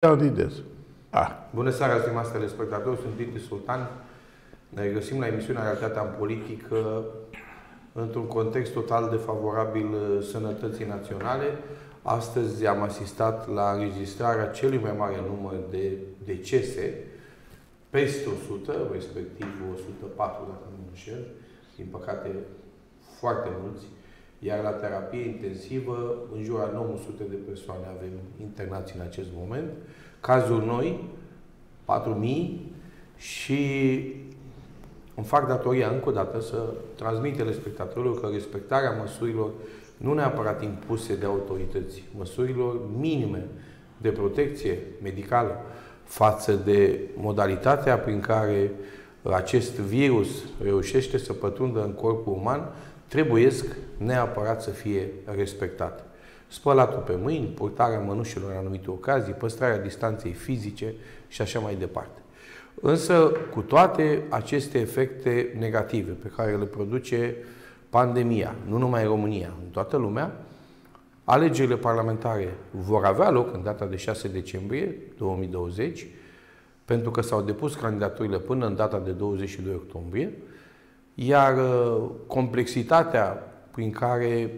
Candidez. Bună seara, stimați telespectatori, sunt Titi Sultan. Ne găsim la emisiunea Realitatea în Politică într-un context total defavorabil sănătății naționale. Astăzi am asistat la înregistrarea celui mai mare număr de decese, peste 100, respectiv 104, dacă nu mă înșel, din păcate foarte mulți, iar la terapie intensivă, în jur a 900 de persoane avem internați în acest moment. Cazuri noi, 4.000, și îmi fac datoria încă o dată să transmit telespectatorilor că respectarea măsurilor nu neapărat impuse de autorități, măsurilor minime de protecție medicală față de modalitatea prin care acest virus reușește să pătrundă în corpul uman, trebuiesc neapărat să fie respectate. Spălatul pe mâini, purtarea mănușilor în anumite ocazii, păstrarea distanței fizice și așa mai departe. Însă, cu toate aceste efecte negative pe care le produce pandemia, nu numai în România, în toată lumea, alegerile parlamentare vor avea loc în data de 6 decembrie 2020, pentru că s-au depus candidaturile până în data de 22 octombrie, iar complexitatea prin care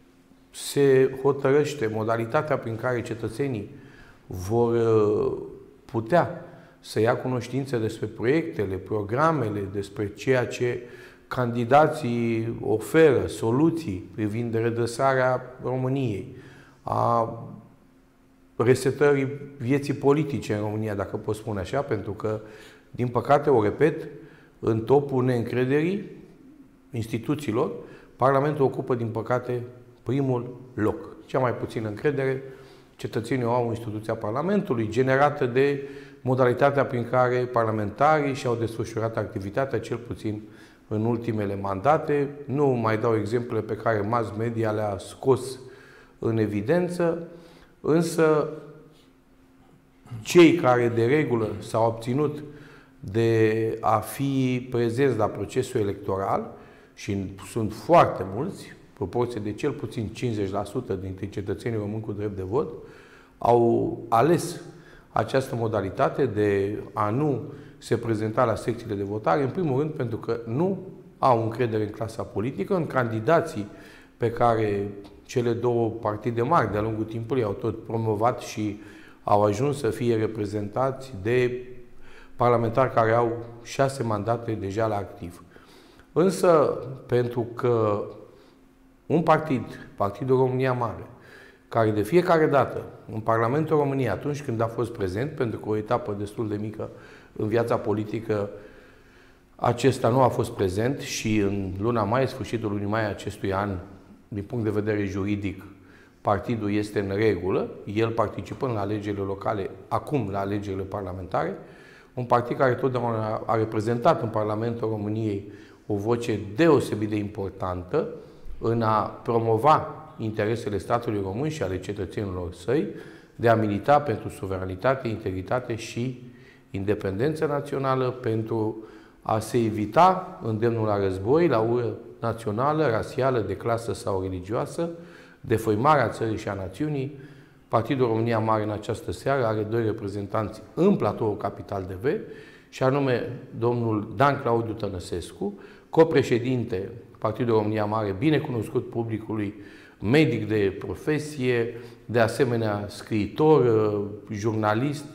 se hotărăște, modalitatea prin care cetățenii vor putea să ia cunoștință despre proiectele, programele, despre ceea ce candidații oferă, soluții privind redresarea României, a resetării vieții politice în România, dacă pot spune așa, pentru că, din păcate, o repet, în topul neîncrederii instituțiilor, Parlamentul ocupă, din păcate, primul loc. Cea mai puțină încredere cetățenii o au în instituția Parlamentului, generată de modalitatea prin care parlamentarii și-au desfășurat activitatea, cel puțin în ultimele mandate. Nu mai dau exemple pe care mass media le-a scos în evidență, însă cei care de regulă s-au obținut de a fi prezenți la procesul electoral, și sunt foarte mulți, proporție de cel puțin 50% dintre cetățenii români cu drept de vot, au ales această modalitate de a nu se prezenta la secțiile de votare, în primul rând pentru că nu au încredere în clasa politică, în candidații pe care cele două partide mari de-a lungul timpului au tot promovat și au ajuns să fie reprezentați de parlamentari care au 6 mandate deja la activ. Însă, pentru că un partid, Partidul România Mare, care de fiecare dată în Parlamentul României, atunci când a fost prezent, pentru că o etapă destul de mică în viața politică, acesta nu a fost prezent și în luna mai, sfârșitul lunii mai acestui an, din punct de vedere juridic, partidul este în regulă, el participând la alegerile locale, acum la alegerile parlamentare, un partid care totdeauna a reprezentat în Parlamentul României o voce deosebit de importantă în a promova interesele statului român și ale cetățenilor săi, de a milita pentru suveranitate, integritate și independență națională, pentru a se evita îndemnul la război, la ură națională, rasială, de clasă sau religioasă, defăimarea țării și a națiunii. Partidul România Mare în această seară are 2 reprezentanți în platoul Capital TV, și anume domnul Dan Claudiu Tănăsescu, copreședinte Partidul România Mare, bine cunoscut publicului, medic de profesie, de asemenea scriitor, jurnalist,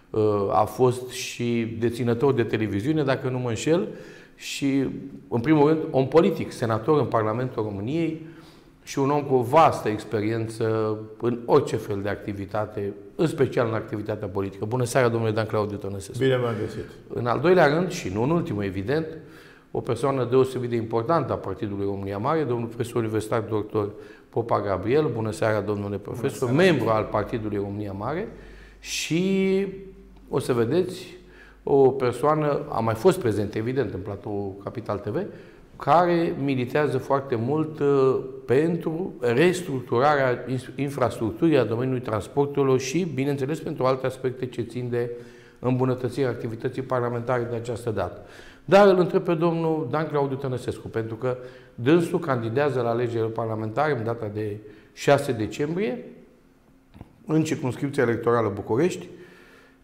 a fost și deținător de televiziune, dacă nu mă înșel, și, în primul rând, om politic, senator în Parlamentul României și un om cu o vastă experiență în orice fel de activitate, în special în activitatea politică. Bună seara, domnule Dan Claudiu Tănăsescu. Bine v-am găsit. În al doilea rând, și nu în ultimul, evident, o persoană deosebit de importantă a Partidului România Mare, domnul profesor universitar dr. Popa Gabriel. Bună seara, domnule profesor, membru al Partidului România Mare, și o să vedeți o persoană, a mai fost prezent, evident, în platou Capital TV, care militează foarte mult pentru restructurarea infrastructurii a domeniului transporturilor și, bineînțeles, pentru alte aspecte ce țin de îmbunătățirea activității parlamentare de această dată. Dar îl întreb pe domnul Dan Claudiu Tănăsescu, pentru că dânsul candidează la alegerile parlamentare în data de 6 decembrie, în circumscripția electorală București,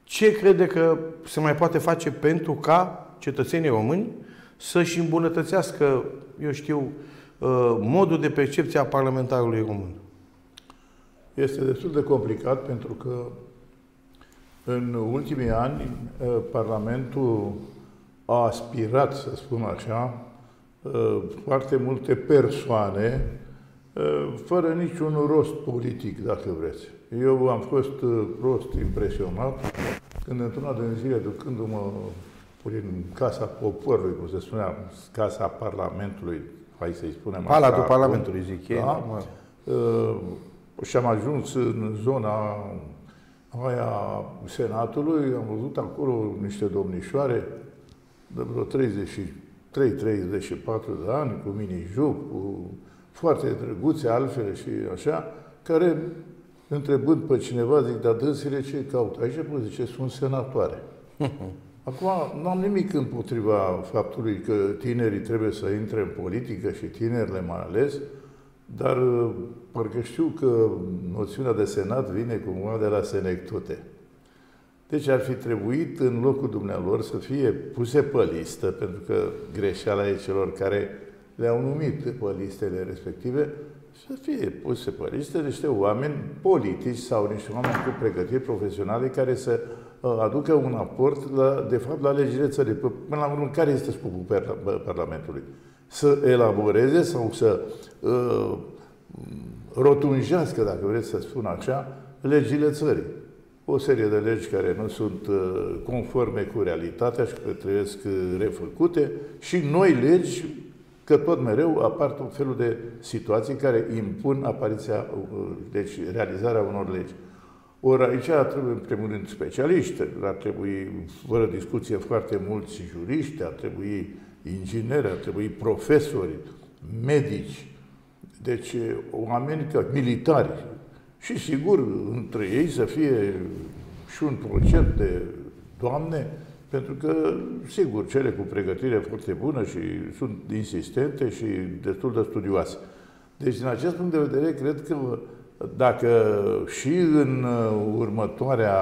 ce crede că se mai poate face pentru ca cetățenii români să-și îmbunătățească, eu știu, modul de percepție a parlamentarului român? Este destul de complicat pentru că în ultimii ani Parlamentul a aspirat, să spun așa, foarte multe persoane fără niciun rost politic, dacă vreți. Eu am fost prost impresionat când într-una din zile, ducându-mă prin Casa Poporului, cum se spunea, Casa Parlamentului, hai să-i spunem așa. Palatul Parlamentului, zic ei. Da? Și am ajuns în zona aia Senatului, am văzut acolo niște domnișoare de vreo 33-34 de ani, cu mini-jup, cu foarte drăguțe, altfel și așa, care, întrebând pe cineva, zic, dar dânsile ce caută? Aici, zice, sunt senatoare. Acum, nu am nimic împotriva faptului că tinerii trebuie să intre în politică și tinerile mai ales, dar parcă știu că noțiunea de senat vine cumva de la senectute. Deci ar fi trebuit în locul dumnealor să fie puse pe listă, pentru că greșeala e celor care le-au numit pe listele respective, să fie puse pe listă niște oameni politici sau niște oameni cu pregătiri profesionale care să aducă un aport, de fapt, la legile țării. Până la urmă, care este scopul Parlamentului? Să elaboreze sau să rotunjească, dacă vreți să spun așa, legile țării. O serie de legi care nu sunt conforme cu realitatea și care trebuie refăcute și noi legi, că tot mereu apar tot felul de situații care impun apariția, deci realizarea unor legi. Ori aici trebuie, în primul rând, specialiști, ar trebui, fără discuție, foarte mulți juriști, ar trebui ingineri, ar trebui profesori, medici, deci oameni militari. Și, sigur, între ei să fie și un procent de doamne, pentru că, sigur, cele cu pregătire foarte bună și sunt insistente și destul de studioase. Deci, din acest punct de vedere, cred că dacă și în următoarea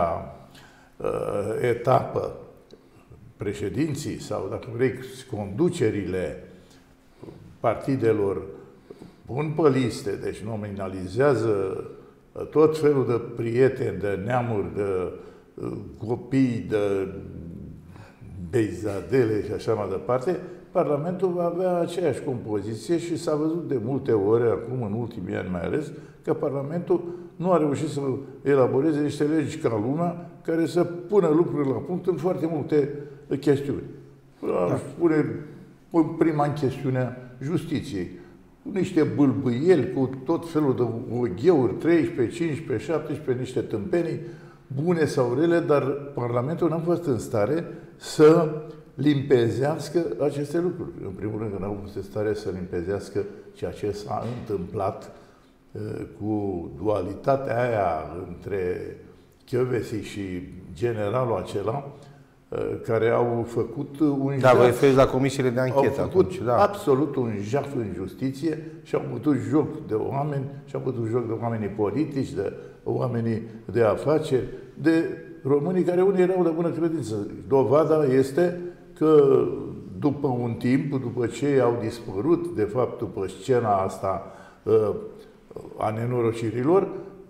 etapă președinții sau, dacă vrei, conducerile partidelor pun pe liste, deci nominalizează tot felul de prieteni, de neamuri, de copii, de beizadele și așa mai departe, Parlamentul va avea aceeași compoziție și s-a văzut de multe ori, acum în ultimii ani mai ales, că Parlamentul nu a reușit să elaboreze niște legi ca lumea care să pună lucrurile la punct în foarte multe chestiuni. Aș spune în prima în chestiunea justiției. Niște bâlbâieli cu tot felul de ogheuri, 13, 15, 17, niște tâmpenii, bune sau rele, dar Parlamentul n-a fost în stare să limpezească aceste lucruri. În primul rând, n-a fost în stare să limpezească ceea ce s-a întâmplat cu dualitatea aia între Chiovesi și generalul acela, care au făcut un jaf. Da, vă referiți la comisiile de anchetă atunci, da. Absolut un jaf în justiție și au bătut joc de oameni, și au bătut joc de oamenii politici, de oamenii de afaceri, de românii care unii erau de bună credință. Dovada este că după un timp, după ce au dispărut, de fapt, după scena asta a nenorocirilor,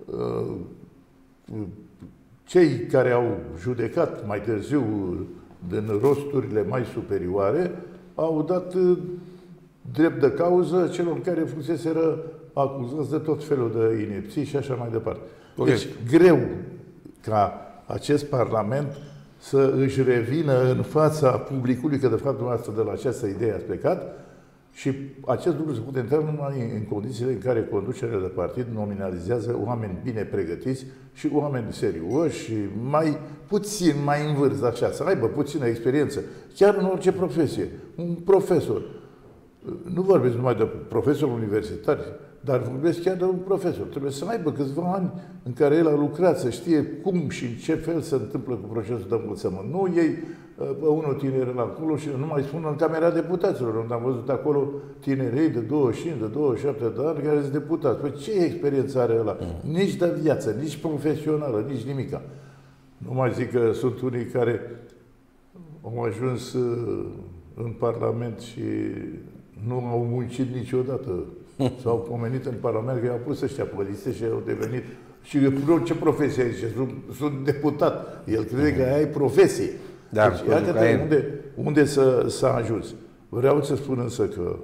cei care au judecat mai târziu din rosturile mai superioare au dat drept de cauză celor care fuseseră acuzați de tot felul de inepții și așa mai departe. Okay. Deci, greu ca acest Parlament să își revină în fața publicului, că de fapt dumneavoastră de la această idee ați plecat, și acest lucru se poate întâmpla numai în condițiile în care conducerea de partid nominalizează oameni bine pregătiți și oameni serioși și mai în vârstă, așa, să aibă puțină experiență, chiar în orice profesie. Un profesor, nu vorbesc numai de profesori universitari, dar vorbesc chiar de un profesor. Trebuie să aibă câțiva ani în care el a lucrat, să știe cum și în ce fel se întâmplă cu procesul de învățământ. Nu ei pe unul tineri la acolo și nu mai spun în Camera Deputaților, unde am văzut acolo tinerei de 25, de 27 de ani care sunt deputați. Păi ce experiență are ăla? Nici de viață, nici profesională, nici nimica. Nu mai zic că sunt unii care au ajuns în Parlament și nu au muncit niciodată. S-au pomenit în Parlament că i-au pus ăștia pe liste și au devenit... Și ce profesie ai? Sunt deputat. El crede că aia e profesie. Da, deci, iată unde s-a ajuns. Vreau să spun însă că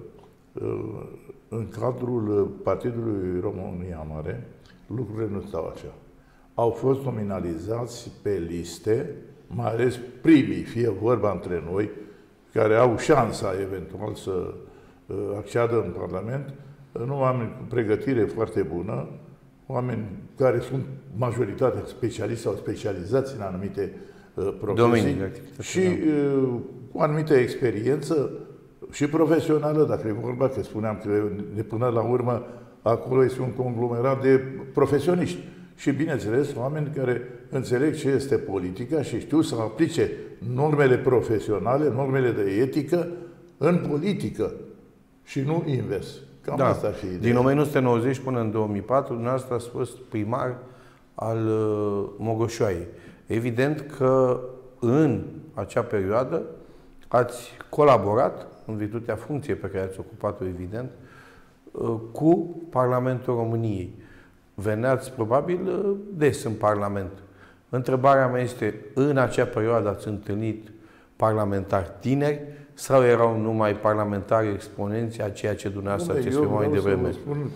în cadrul Partidului România Mare, lucrurile nu stau așa. Au fost nominalizați pe liste, mai ales primii, fie vorba între noi, care au șansa eventual să acceadă în Parlament, nu oameni cu pregătire foarte bună, oameni care sunt majoritatea specialiști sau specializați în anumite profesii și cu anumită experiență și profesională, dacă e vorba, că spuneam că de până la urmă acolo este un conglomerat de profesioniști. Și, bineînțeles, oameni care înțeleg ce este politica și știu să aplice normele profesionale, normele de etică în politică și nu invers. Cam asta ar fi ideea. Din 1990 până în 2004, dumneavoastră ați fost primar al Mogoșoaiei. Evident că în acea perioadă ați colaborat, în virtutea funcției pe care ați ocupat-o, evident, cu Parlamentul României. Veneați probabil des în Parlament. Întrebarea mea este, în acea perioadă ați întâlnit parlamentari tineri sau erau numai parlamentari exponenți a ceea ce dumneavoastră ați exprimat mai devreme?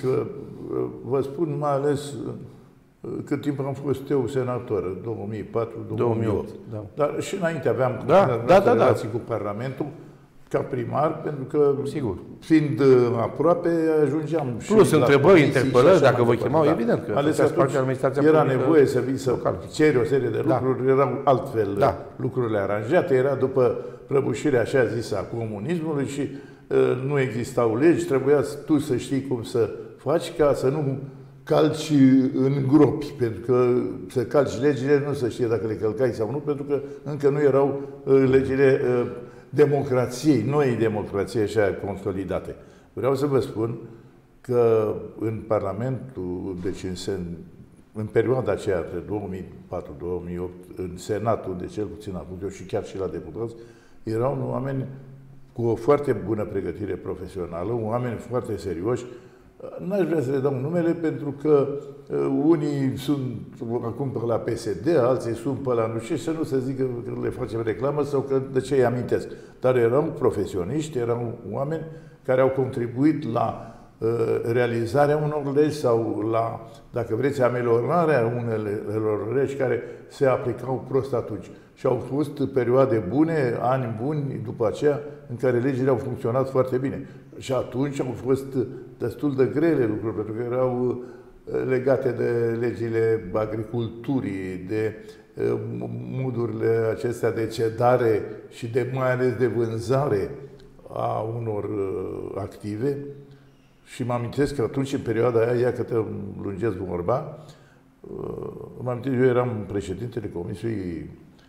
Vă spun mai ales cât timp am fost eu senator, 2004-2008. Da. Dar și înainte aveam relații cu Parlamentul, ca primar, pentru că, sigur, fiind aproape, ajungeam plus și întrebări, interpelări, dacă vă chemau, evident că ales era nevoie să vii să ceri o serie de lucruri, erau altfel lucrurile aranjate, era după prăbușirea așa zisă a comunismului și nu existau legi, trebuia tu să știi cum să faci ca să nu calci în gropi, pentru că să calci legile nu se știe dacă le călcai sau nu, pentru că încă nu erau legile democrației, noi democrație așa consolidate. Vreau să vă spun că în Parlamentul, deci în perioada aceea, între 2004-2008, în Senatul, de cel puțin acum, eu și chiar și la deputați, erau oameni cu o foarte bună pregătire profesională, oameni foarte serioși. N-aș vrea să le dau numele pentru că unii sunt acum pe la PSD, alții sunt pe la nu știu, să nu se zică că le facem reclamă sau că de ce îi amintesc. Dar erau profesioniști, erau oameni care au contribuit la realizarea unor legi sau la, dacă vreți, ameliorarea unelor legi care se aplicau prost atunci. Și au fost perioade bune, ani buni după aceea, în care legile au funcționat foarte bine. Și atunci au fost destul de grele lucruri, pentru că erau legate de legile agriculturii, de modurile acestea de cedare și de mai ales de vânzare a unor active. Și mă amintesc că atunci, în perioada aia, ia că te lungesc vorba, mă amintesc, eu eram președintele Comisiei,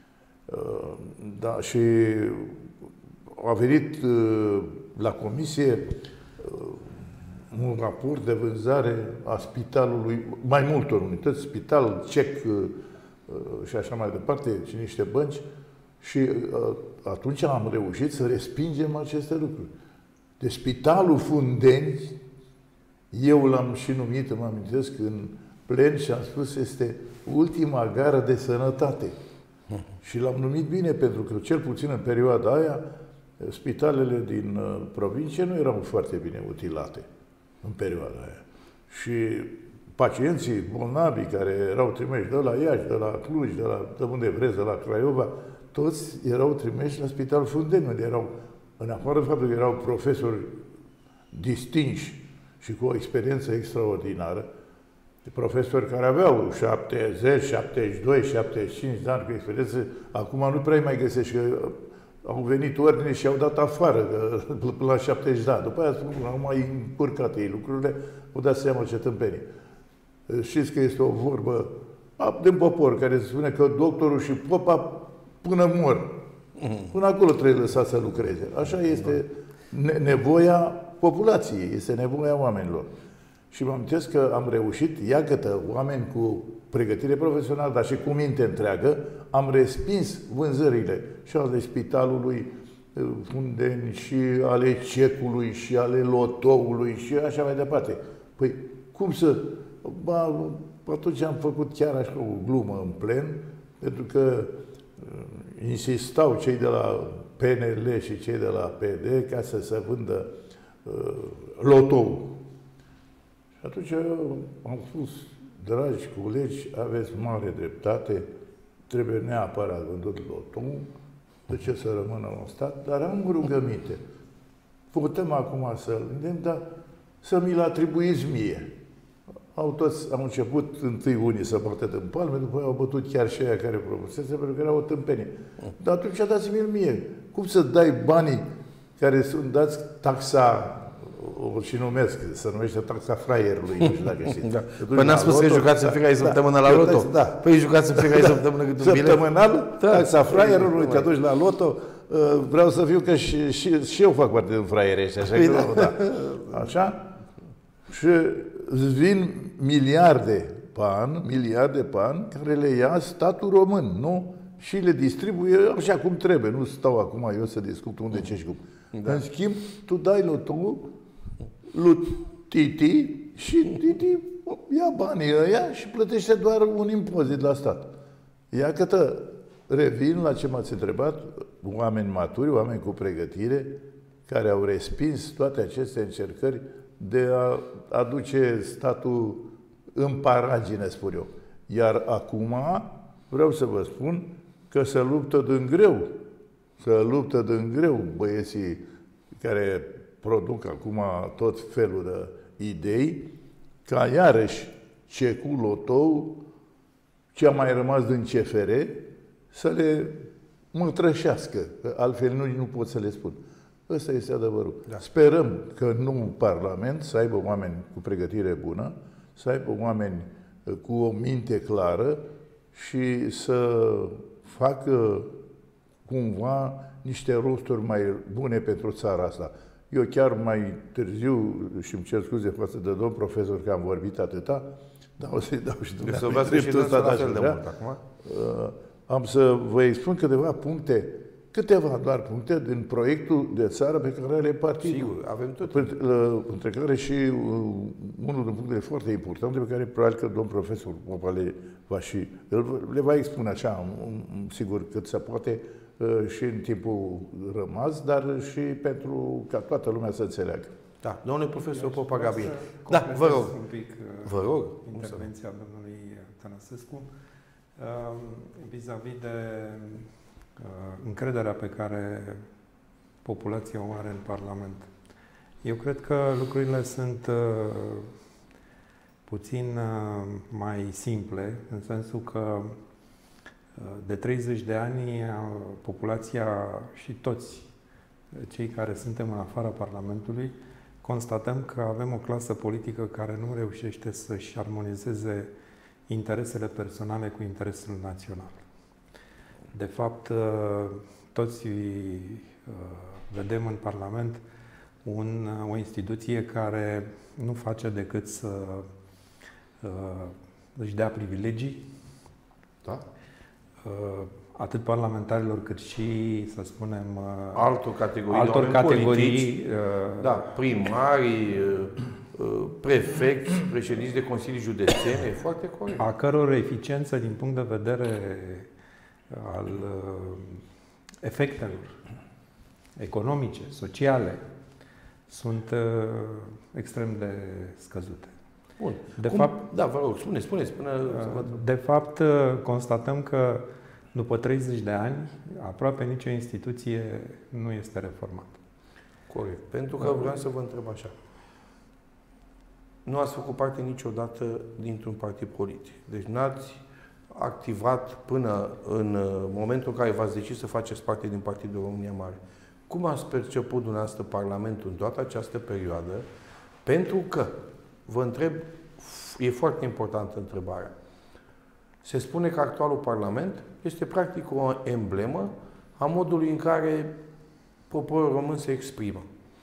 da, și a venit la comisie un raport de vânzare a spitalului, mai multor unități, spital, CEC și așa mai departe, și niște bănci, și atunci am reușit să respingem aceste lucruri. De Spitalul Fundeni, eu l-am și numit, mă amintesc, în plen și am spus, este ultima gară de sănătate. Și l-am numit bine, pentru că, cel puțin în perioada aia, spitalele din provincie nu erau foarte bine utilate în perioada aia. Și pacienții bolnavi care erau trimiși de la Iași, de la Cluj, de unde vreți, de la Craiova, toți erau trimiși la Spitalul Fundeni, unde erau, în afară de faptul că erau profesori distinși și cu o experiență extraordinară, profesori care aveau 70, 72, 75 de ani cu experiență, acum nu prea mai găsești, că au venit ordine și au dat afară la 70 de ani. După aia spun, au mai încurcat ei lucrurile, o dați seama ce tâmpenii. Știți că este o vorbă din popor care se spune că doctorul și popa până mor. Până acolo trebuie lăsat să lucreze. Așa este nevoia populației, este nevoia oamenilor. Și mă amintesc că am reușit, iată, oameni cu pregătire profesională, dar și cu minte întreagă, am respins vânzările și ale spitalului Fundeni, și ale cecului, și ale lotoului, și așa mai departe. Păi, cum să... Atunci am făcut chiar așa o glumă în plen, pentru că insistau cei de la PNL și cei de la PD ca să se vândă lotou. Și atunci am spus, dragi colegi, aveți mare dreptate, trebuie neapărat vândut lotou, de ce să rămână în stat, dar am rugăminte. Putem acum să-l vindem, dar să mi-l atribuiți mie. Au început întâi unii să bată din palme, după aia au bătut chiar și aia care propusese, pentru că era o tâmpenie. Dar atunci dați-mi-l mie. Cum să dai banii care sunt dați taxa, o și numesc, se numește taxa fraierului, nu știu dacă știți. Da. Păi n-am spus că jucați în fiecare săptămână la loto? Da. Păi jucați în fiecare săptămână cât un bilet? Săptămânal, taxa fraierului, te duci la loto. Vreau să fiu că și eu fac parte din fraiere ăștia, așa că da. Așa? Și vin miliarde pe an, care le ia statul român, nu? Și le distribuie așa cum trebuie. Nu stau acum eu să discut unde, ce și cum. Da. În schimb, tu dai lotul lui Titi și Titi ia banii ăia și plătește doar un impozit la stat. Iată, revin la ce m-ați întrebat, oameni maturi, oameni cu pregătire, care au respins toate aceste încercări de a aduce statul în paragine, spun eu. Iar acum vreau să vă spun că se luptă din greu băieții care produc acum tot felul de idei, ca iarăși cecul, lotou, ce a mai rămas din CFR, să le mătrășească, altfel nu pot să le spun. Ăsta este adevărul. Da. Sperăm că nu Parlament să aibă oameni cu pregătire bună, să aibă oameni cu o minte clară și să facă cumva niște rosturi mai bune pentru țara asta. Eu chiar mai târziu, și îmi cer scuze față de domn profesor că am vorbit atâta, dar o să-i dau și dumneavoastră dreptul ăsta, am să vă expun câteva doar puncte din proiectul de țară pe care are partidul. Sigur, avem tot. Între care și unul din punctele foarte importante pe care probabil că domn profesor Popale le va expune așa, sigur, cât se poate, și în timpul rămas, dar și pentru ca toată lumea să înțeleagă. Da, domnule profesor Popa Gabriel. Da, vă rog. Un pic vă rog. Intervenția domnului Tănăsescu vis-a-vis de încrederea pe care populația o are în Parlament. Eu cred că lucrurile sunt puțin mai simple, în sensul că de 30 de ani populația și toți cei care suntem în afara Parlamentului constatăm că avem o clasă politică care nu reușește să-și armonizeze interesele personale cu interesul național. De fapt, toți vedem în Parlament o instituție care nu face decât să își dea privilegii, da? Atât parlamentarilor cât și, să spunem, altor categorii, da, primari, prefecți, președinți de consilii județene, e foarte corect. A căror eficiență din punct de vedere al efectelor economice, sociale, sunt extrem de scăzute. Bun. Da, vă rog, spuneți. De fapt, constatăm că după 30 de ani, aproape nicio instituție nu este reformată. Corect. Pentru că vreau să vă întreb așa. Nu ați făcut parte niciodată dintr-un partid politic. Deci n-ați activat până în momentul în care v-ați decis să faceți parte din Partidul România Mare. Cum ați perceput dumneavoastră Parlamentul în toată această perioadă? Pentru că, vă întreb, e foarte importantă întrebarea. Se spune că actualul Parlament este practic o emblemă a modului în care poporul român se exprimă.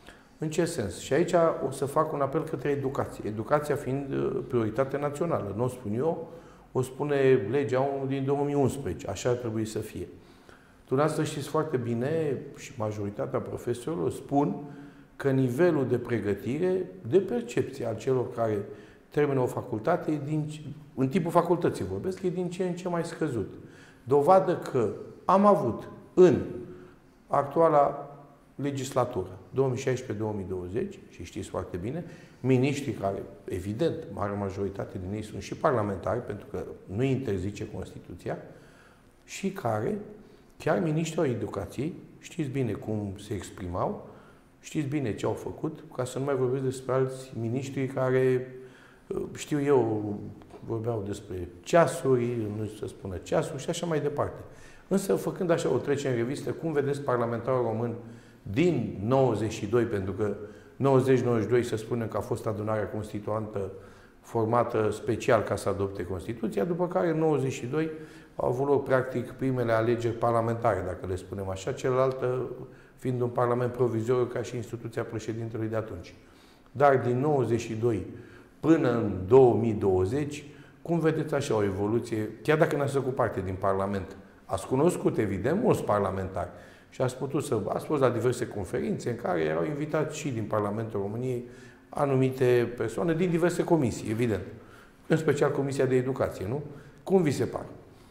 În ce sens? Și aici o să fac un apel către educație. Educația fiind prioritate națională. Nu o spun eu, o spune legea 1 din 2011. Așa ar trebui să fie. Dumneavoastră știți foarte bine, și majoritatea profesorilor spun că nivelul de pregătire, de percepție al celor care termină o facultate, în timpul facultății vorbesc, e din ce în ce mai scăzut. Dovadă că am avut în actuala legislatură, 2016-2020, și știți foarte bine, miniștrii care, evident, mare majoritate din ei sunt și parlamentari, pentru că nu interzice Constituția, și care, chiar miniștrii educației, știți bine cum se exprimau, știți bine ce au făcut, ca să nu mai vorbesc despre alți miniștri care, știu eu, vorbeau despre ceasuri, nu știu să spună ceasuri și așa mai departe. Însă, făcând așa o trecere în revistă, cum vedeți parlamentarul român din 92, pentru că 90-92 să spunem că a fost adunarea constituantă formată special ca să adopte Constituția, după care în 92 au avut loc practic primele alegeri parlamentare, dacă le spunem așa, celălaltă fiind un parlament provizoriu ca și instituția președintelui de atunci. Dar din 92 până în 2020, cum vedeți așa o evoluție, chiar dacă n-ați făcut parte din Parlament, ați cunoscut, evident, mulți parlamentari și ați fost la diverse conferințe în care erau invitați și din Parlamentul României anumite persoane din diverse comisii, evident. În special Comisia de Educație, nu? Cum vi se pare?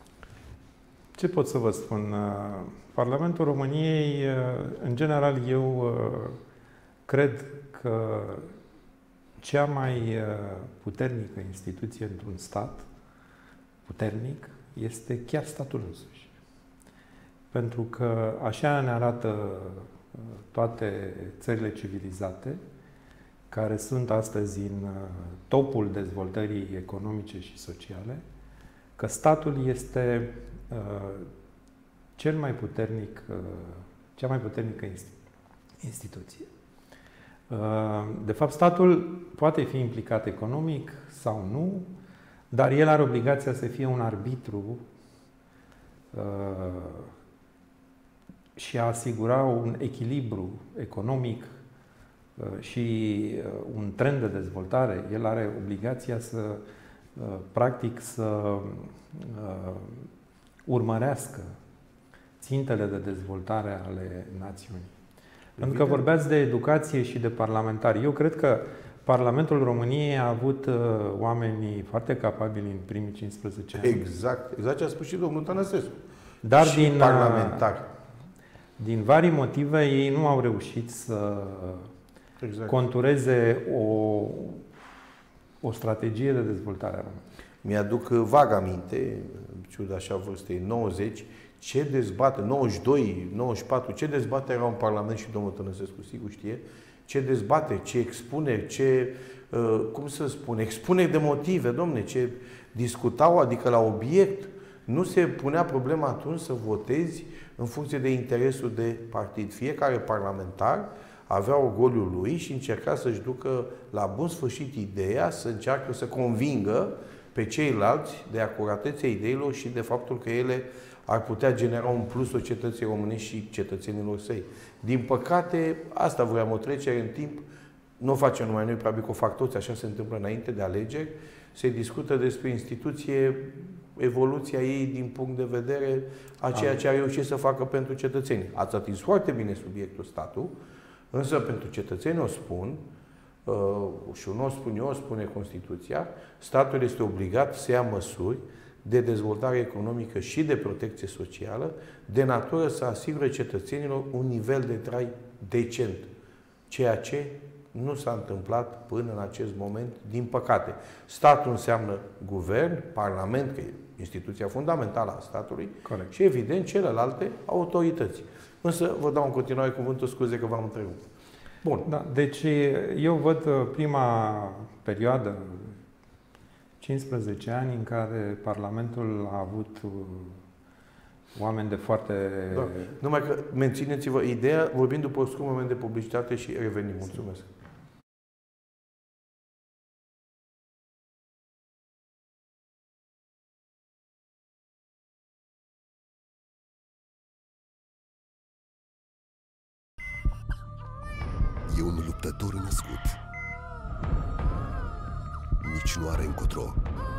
Ce pot să vă spun? Parlamentul României, în general, eu cred că cea mai puternică instituție într-un stat puternic este chiar statul însuși. Pentru că așa ne arată toate țările civilizate, care sunt astăzi în topul dezvoltării economice și sociale, că statul este cea mai puternică instituție. De fapt, statul poate fi implicat economic sau nu, dar el are obligația să fie un arbitru și a asigura un echilibru economic și un trend de dezvoltare. El are obligația să, practic, să urmărească țintele de dezvoltare ale națiunii. Pentru că vorbeați de educație și de parlamentari. Eu cred că Parlamentul României a avut oameni foarte capabili în primii 15 ani. Exact. Exact ce a spus și domnul Tănăsescu. Dar și parlamentari. Din vari motive, ei nu au reușit să contureze o strategie de dezvoltare a României. Mi-aduc vag aminte, în ciuda așa vârstei, 90, ce dezbate, 92, 94, ce dezbate erau în Parlament și domnul Tănăsescu, sigur știe, ce dezbate, ce expune, ce, cum să spun, expune de motive, domne, ce discutau, adică la obiect. Nu se punea problema atunci să votezi în funcție de interesul de partid. Fiecare parlamentar avea orgoliul lui și încerca să-și ducă la bun sfârșit ideea, să încearcă să convingă pe ceilalți de acuratețea ideilor și de faptul că ele ar putea genera un plus societății românești și cetățenilor săi. Din păcate, asta voiam o trecere în timp, nu o facem numai noi, probabil că o fac toți, așa se întâmplă înainte de alegeri, se discută despre instituție, evoluția ei din punct de vedere a ceea ce a reușit să facă pentru cetățeni. Ați atins foarte bine subiectul statul, însă pentru cetățeni o spun, și nu o spun eu, o spune Constituția, statul este obligat să ia măsuri de dezvoltare economică și de protecție socială, de natură să asigure cetățenilor un nivel de trai decent. Ceea ce nu s-a întâmplat până în acest moment, din păcate. Statul înseamnă guvern, parlament, că e instituția fundamentală a statului, corect, și, evident, celelalte autorități. Însă, vă dau în continuare cuvântul, scuze că v-am întrerupt. Bun. Da, deci, eu văd prima perioadă, 15 ani, în care Parlamentul a avut oameni de foarte... Da. Numai că mențineți-vă ideea, vorbim după un scurt moment de publicitate și revenim. Mulțumesc. e un luptător născut. Nici nu are încotro.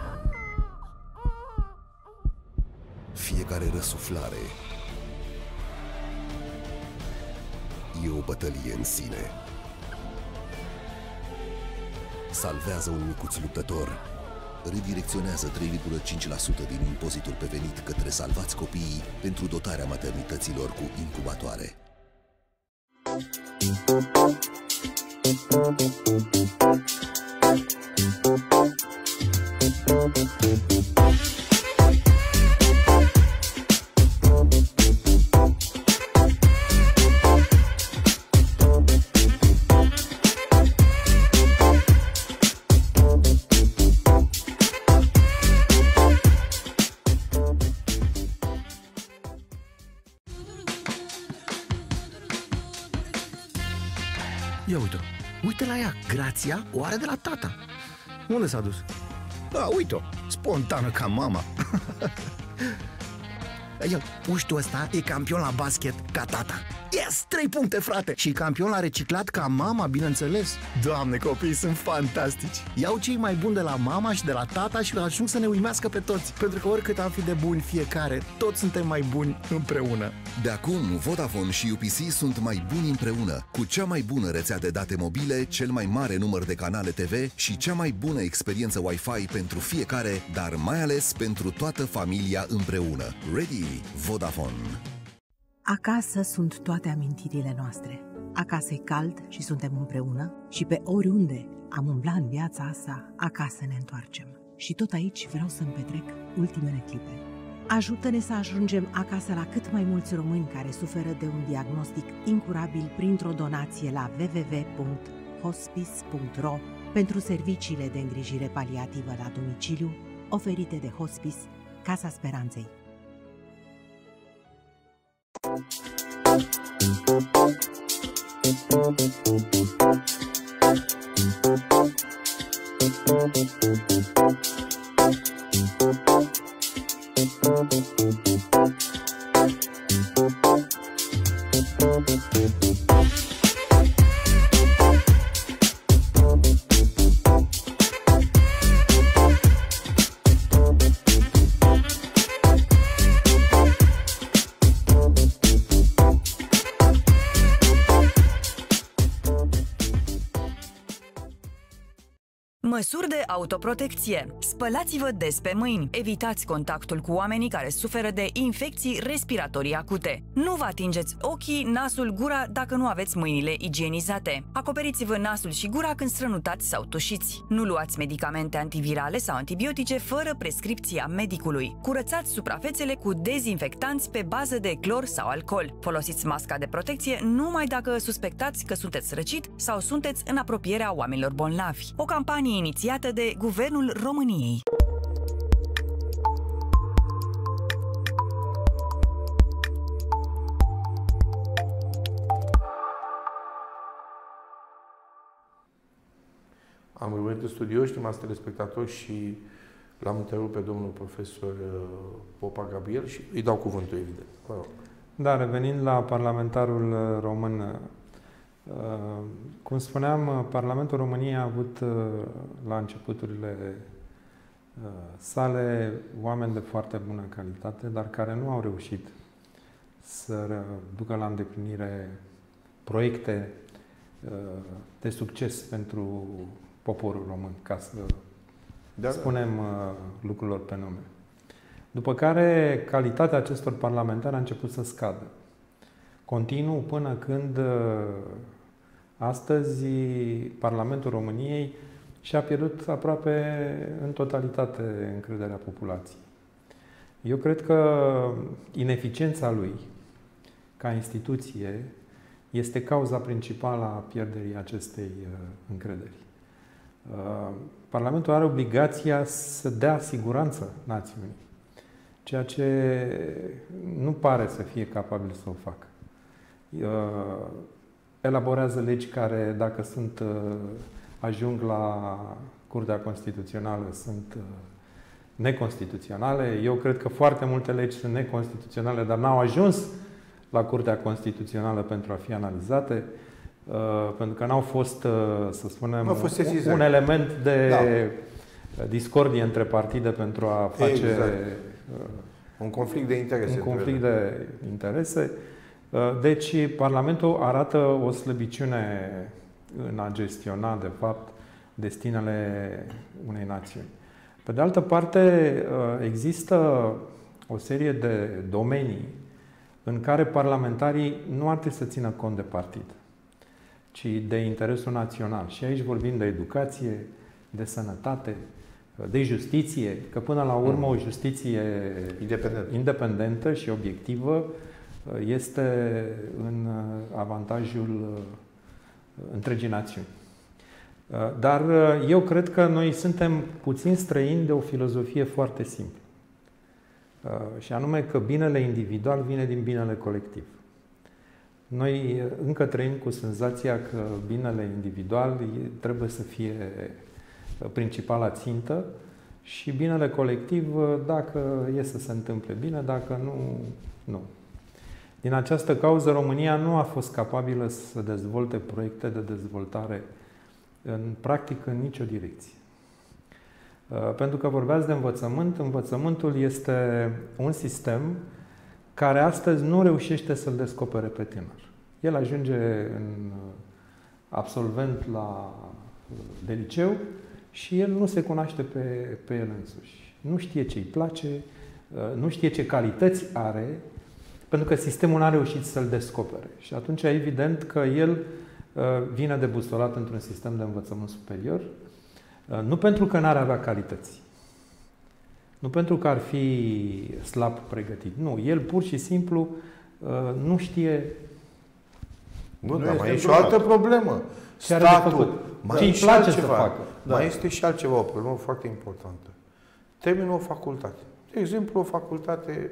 Fiecare răsuflare e o bătălie în sine. Salvează un micuț luptător. Redirecționează 3,5% din impozitul pe venit către Salvați Copiii pentru dotarea maternităților cu incubatoare. Ia uite-o. Uite la ea, Grația o are de la tata. Unde s-a dus? Da, uite-o, spontană ca mama. El, puștul ăsta e campion la basket ca tata. Yes, 3 puncte, frate! Și campion la reciclat ca mama, bineînțeles. Doamne, copiii sunt fantastici. Iau cei mai buni de la mama și de la tata și ajung să ne uimească pe toți. Pentru că oricât am fi de buni fiecare, toți suntem mai buni împreună. De acum, Vodafone și UPC sunt mai buni împreună, cu cea mai bună rețea de date mobile, cel mai mare număr de canale TV și cea mai bună experiență Wi-Fi pentru fiecare, dar mai ales pentru toată familia împreună. Ready? Vodafone. Acasă sunt toate amintirile noastre. Acasă e cald și suntem împreună și pe oriunde am umblat în viața asta, acasă ne întoarcem. Și tot aici vreau să-mi petrec ultimele clipe. Ajută-ne să ajungem acasă la cât mai mulți români care suferă de un diagnostic incurabil printr-o donație la www.hospice.ro pentru serviciile de îngrijire paliativă la domiciliu oferite de Hospice Casa Speranței. Măsuri de autoprotecție. Spălați-vă des pe mâini. Evitați contactul cu oamenii care suferă de infecții respiratorii acute. Nu vă atingeți ochii, nasul, gura dacă nu aveți mâinile igienizate. Acoperiți-vă nasul și gura când strănutați sau tușiți. Nu luați medicamente antivirale sau antibiotice fără prescripția medicului. Curățați suprafețele cu dezinfectanți pe bază de clor sau alcool. Folosiți masca de protecție numai dacă suspectați că sunteți răcit sau sunteți în apropierea oamenilor bolnavi. O campanie inițiată de Guvernul României. Am revenit în studio, stimați telespectatori, și l-am întrerupt pe domnul profesor Popa Gabriel și îi dau cuvântul, evident. Vă rog. Da, revenind la parlamentarul român, cum spuneam, Parlamentul României a avut la începuturile sale oameni de foarte bună calitate, dar care nu au reușit să ducă la îndeplinire proiecte de succes pentru poporul român, ca să spunem lucrurilor pe nume. După care calitatea acestor parlamentari a început să scadă. Continuu până când astăzi Parlamentul României și-a pierdut aproape în totalitate încrederea populației. Eu cred că ineficiența lui ca instituție este cauza principală a pierderii acestei încrederi. Parlamentul are obligația să dea siguranță națiunii, ceea ce nu pare să fie capabil să o facă. Elaborează legi care, dacă ajung la Curtea Constituțională, sunt neconstituționale. Eu cred că foarte multe legi sunt neconstituționale, dar n-au ajuns la Curtea Constituțională pentru a fi analizate. pentru că n-au fost, să spunem, un element de discordie între partide pentru a face un conflict de interese. Deci, Parlamentul arată o slăbiciune în a gestiona, de fapt, destinele unei națiuni. Pe de altă parte, există o serie de domenii în care parlamentarii nu ar trebui să țină cont de partid, ci de interesul național. Și aici vorbim de educație, de sănătate, de justiție, că până la urmă o justiție independentă și obiectivă este în avantajul întregii națiuni. Dar eu cred că noi suntem puțin străini de o filozofie foarte simplă. Și anume că binele individual vine din binele colectiv. Noi încă trăim cu senzația că binele individual trebuie să fie principala țintă și binele colectiv, dacă e să se întâmple bine, dacă nu, nu. Din această cauză, România nu a fost capabilă să dezvolte proiecte de dezvoltare practic în nicio direcție. Pentru că vorbeați de învățământ, învățământul este un sistem care astăzi nu reușește să-l descopere pe tânăr. El ajunge în absolvent de liceu și el nu se cunoaște pe el însuși. Nu știe ce îi place, nu știe ce calități are, pentru că sistemul n-a reușit să-l descopere. Și atunci, evident că el vine debusolat într-un sistem de învățământ superior, nu pentru că n-ar avea calități, nu pentru că ar fi slab pregătit. Nu, el pur și simplu nu știe. Nu, dar mai e și o altă problemă. Ce are de făcut? Ce îi place să facă? Mai este și altceva, o problemă foarte importantă. Termină o facultate. De exemplu, o facultate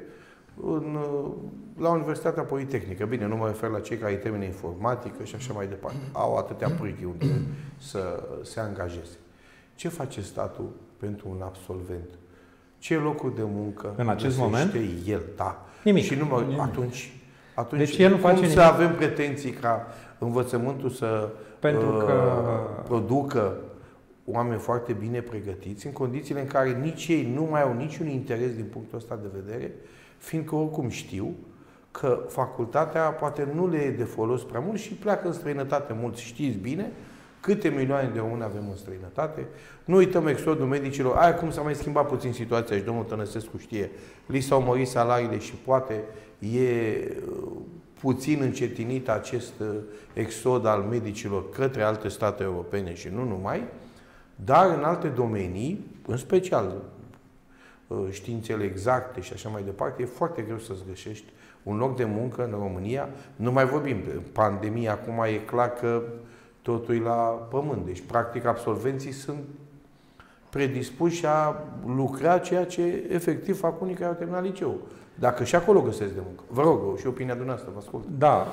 la Universitatea Politehnică. Bine, nu mă refer la cei care termină informatică și așa mai departe. Au atâtea pârghii unde să se angajeze. Ce face statul pentru un absolvent? Ce locuri de muncă în acest moment el? Da. Nimic. Și atunci deci el nu face cum nimic. să avem pretenții ca învățământul să producă oameni foarte bine pregătiți, în condițiile în care nici ei nu mai au niciun interes din punctul ăsta de vedere, fiindcă oricum știu că facultatea poate nu le e de folos prea mult și pleacă în străinătate mulți. Știți bine câte milioane de români avem în străinătate. Nu uităm exodul medicilor. Aia cum s-a mai schimbat puțin situația și domnul Tănăsescu știe. Li s-au mărit salariile și poate e puțin încetinit acest exod al medicilor către alte state europene și nu numai, dar în alte domenii, în special științele exacte și așa mai departe, e foarte greu să-ți găsești un loc de muncă în România. Nu mai vorbim de pandemie, acum e clar că totul e la pământ. Deci, practic, absolvenții sunt predispuși a lucra ceea ce efectiv fac unii care au terminat liceul. Dacă și acolo găsesc de muncă. Vă rog, și opinia dumneavoastră, vă ascult. Da.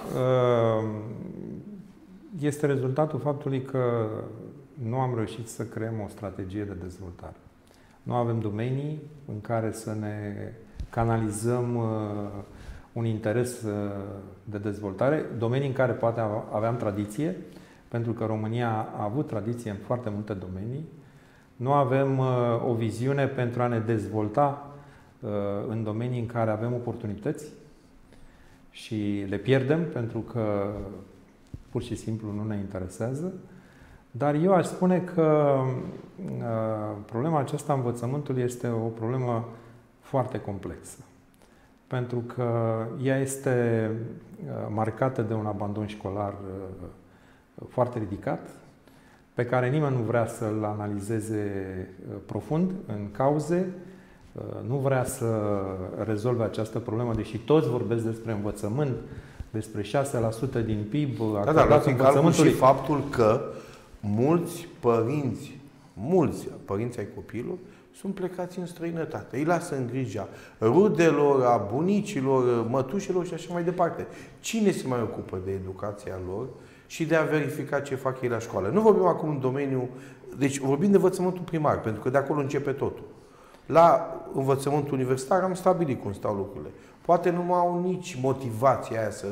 Este rezultatul faptului că nu am reușit să creăm o strategie de dezvoltare. Nu avem domenii în care să ne canalizăm un interes de dezvoltare, domenii în care poate aveam tradiție, pentru că România a avut tradiție în foarte multe domenii. Nu avem o viziune pentru a ne dezvolta în domenii în care avem oportunități și le pierdem pentru că pur și simplu nu ne interesează. Dar eu aș spune că problema aceasta a învățământului este o problemă foarte complexă. Pentru că ea este marcată de un abandon școlar foarte ridicat, pe care nimeni nu vrea să-l analizeze profund în cauze, nu vrea să rezolve această problemă, deși toți vorbesc despre învățământ, despre 6% din PIB acordat învățământului. Și faptul că mulți părinți ai copilor sunt plecați în străinătate. Îi lasă în grija rudelor, a bunicilor, mătușilor și așa mai departe. Cine se mai ocupă de educația lor și de a verifica ce fac ei la școală? Nu vorbim acum în domeniul... Deci vorbim de învățământul primar, pentru că de acolo începe totul. La învățământul universitar am stabilit cum stau lucrurile. Poate nu mai au nici motivația aia să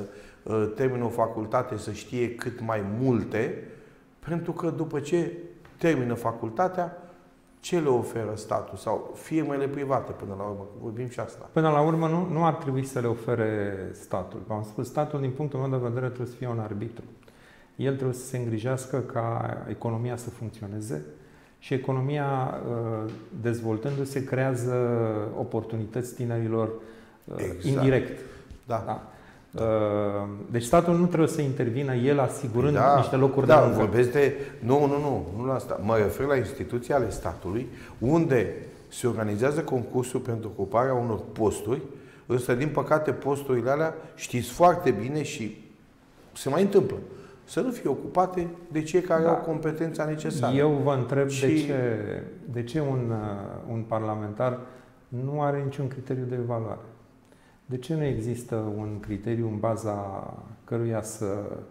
termină o facultate să știe cât mai multe, pentru că după ce termină facultatea, ce le oferă statul sau firmele private până la urmă? Vorbim și asta. Până la urmă nu ar trebui să le ofere statul. V-am spus, statul, din punctul meu de vedere, trebuie să fie un arbitru. El trebuie să se îngrijească ca economia să funcționeze și economia, dezvoltându-se, creează oportunități tinerilor indirect. Da. Da. Deci statul nu trebuie să intervină, el asigurând niște locuri de muncă. Vorbesc de... Nu la asta. Mă refer la instituții ale statului, unde se organizează concursuri pentru ocuparea unor posturi, însă, din păcate, posturile alea știți foarte bine și se mai întâmplă să nu fie ocupate de cei care au competența necesară. Eu vă întreb de ce un parlamentar nu are niciun criteriu de evaluare. De ce nu există un criteriu în baza căruia să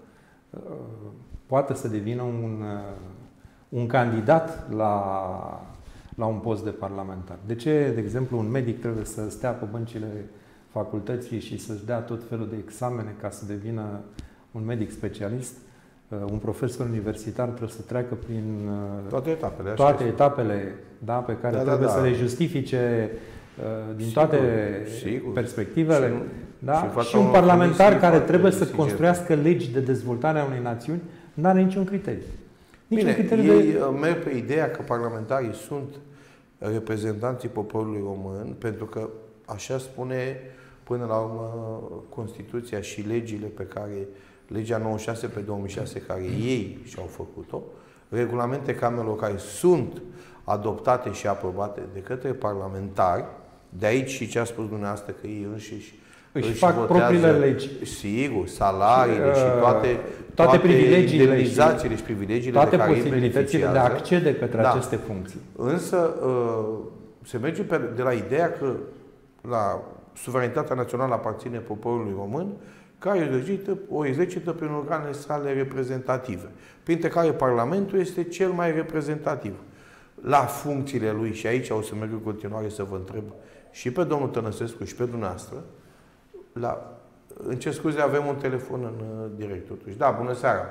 poată să devină un candidat la un post de parlamentar? De ce, de exemplu, un medic trebuie să stea pe băncile facultății și să-și dea tot felul de examene ca să devină un medic specialist? Un profesor universitar trebuie să treacă prin toate etapele pe care trebuie să le justifice din toate perspectivele. Și un parlamentar care trebuie să construiască legi de dezvoltare a unei națiuni nu are niciun criteriu. Ei merg pe ideea că parlamentarii sunt reprezentanții poporului român, pentru că așa spune până la urmă Constituția și legile pe care legea 96 pe 2006 care ei și-au făcut-o, regulamente camerelor care sunt adoptate și aprobate de către parlamentari, de aici și ce a spus dumneavoastră, că ei înșiși își fac propriile legi. Sigur, salariile și toate privilegiile, indemnizațiile și privilegiile toate de care posibilitățile de a accede către aceste funcții. Însă se merge de la ideea că la suveranitatea națională aparține poporului român, care o exercită prin organele sale reprezentative, printre care Parlamentul este cel mai reprezentativ. La funcțiile lui, și aici o să merg în continuare să vă întreb și pe domnul Tănăsescu și pe dumneavoastră, îmi cer scuze, avem un telefon în direct totuși. Da, bună seara!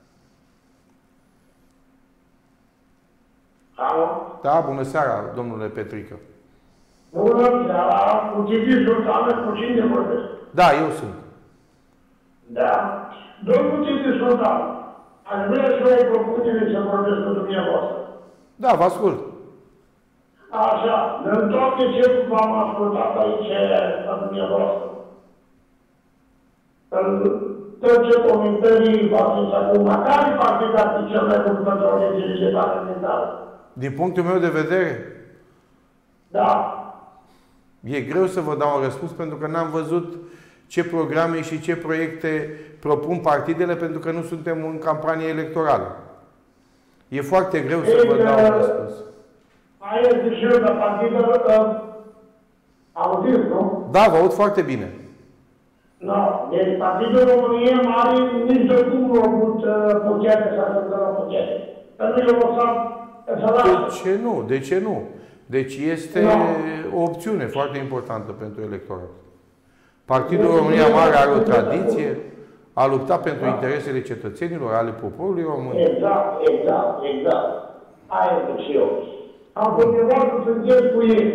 Alo? Da, bună seara, domnule Petrică. Bună seara, cu Citit Sultan, cu cine vorbesc? Da, eu sunt. Da. Domnul Citit Sultan, aș vrea să o propunere să vorbesc cu dumneavoastră. Da, vă ascult. Așa, în toate ce v-am ascultat aici la dumneavoastră, în tot ce comentarii v-ați acum, care partid ar fi cel mai bun pentru alegerile parlamentare? Din punctul meu de vedere? Da. E greu să vă dau un răspuns pentru că n-am văzut ce programe și ce proiecte propun partidele, pentru că nu suntem în campanie electorală. E foarte greu să vă dau un răspuns. Mai este și eu de partidele auziți, nu? Da, vă aud foarte bine. Da, deci Partidul României are nici de cum nu a avut putere să ajungă la putere. Pentru că o să lasă. De ce nu? De ce nu? Deci este o opțiune foarte importantă pentru electorat. Partidul România Mare are o tradiție, a luptat pentru interesele cetățenilor, ale poporului român. Exact. Aia zic și eu. Am continuat să sunteți cu ei.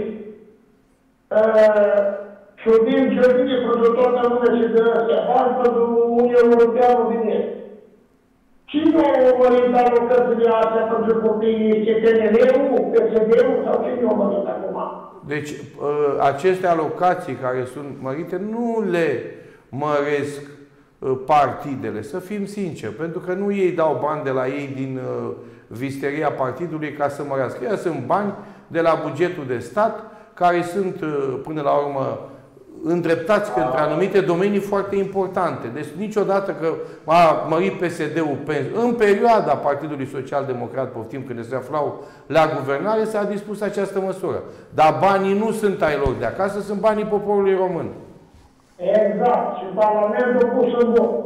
Și din ce vine pentru toată lumea și de astea, bani pentru Uniunea Europeană din Est. Cine a urmărit alocările astea pentru copiii? Ce PNL-ul, PSD-ul sau cine a urmărit acum? Deci, aceste alocații care sunt mărite nu le măresc partidele, să fim sinceri, pentru că nu ei dau bani de la ei din visteria partidului ca să mărească. Ei sunt bani de la bugetul de stat care sunt, până la urmă, îndreptați către anumite domenii foarte importante. Deci niciodată că a mărit PSD-ul în perioada Partidului Social-Democrat, poftim, când se aflau la guvernare, s-a dispus această măsură. Dar banii nu sunt ai lor de acasă, sunt banii poporului român. Exact. Și Parlamentul pus în vot.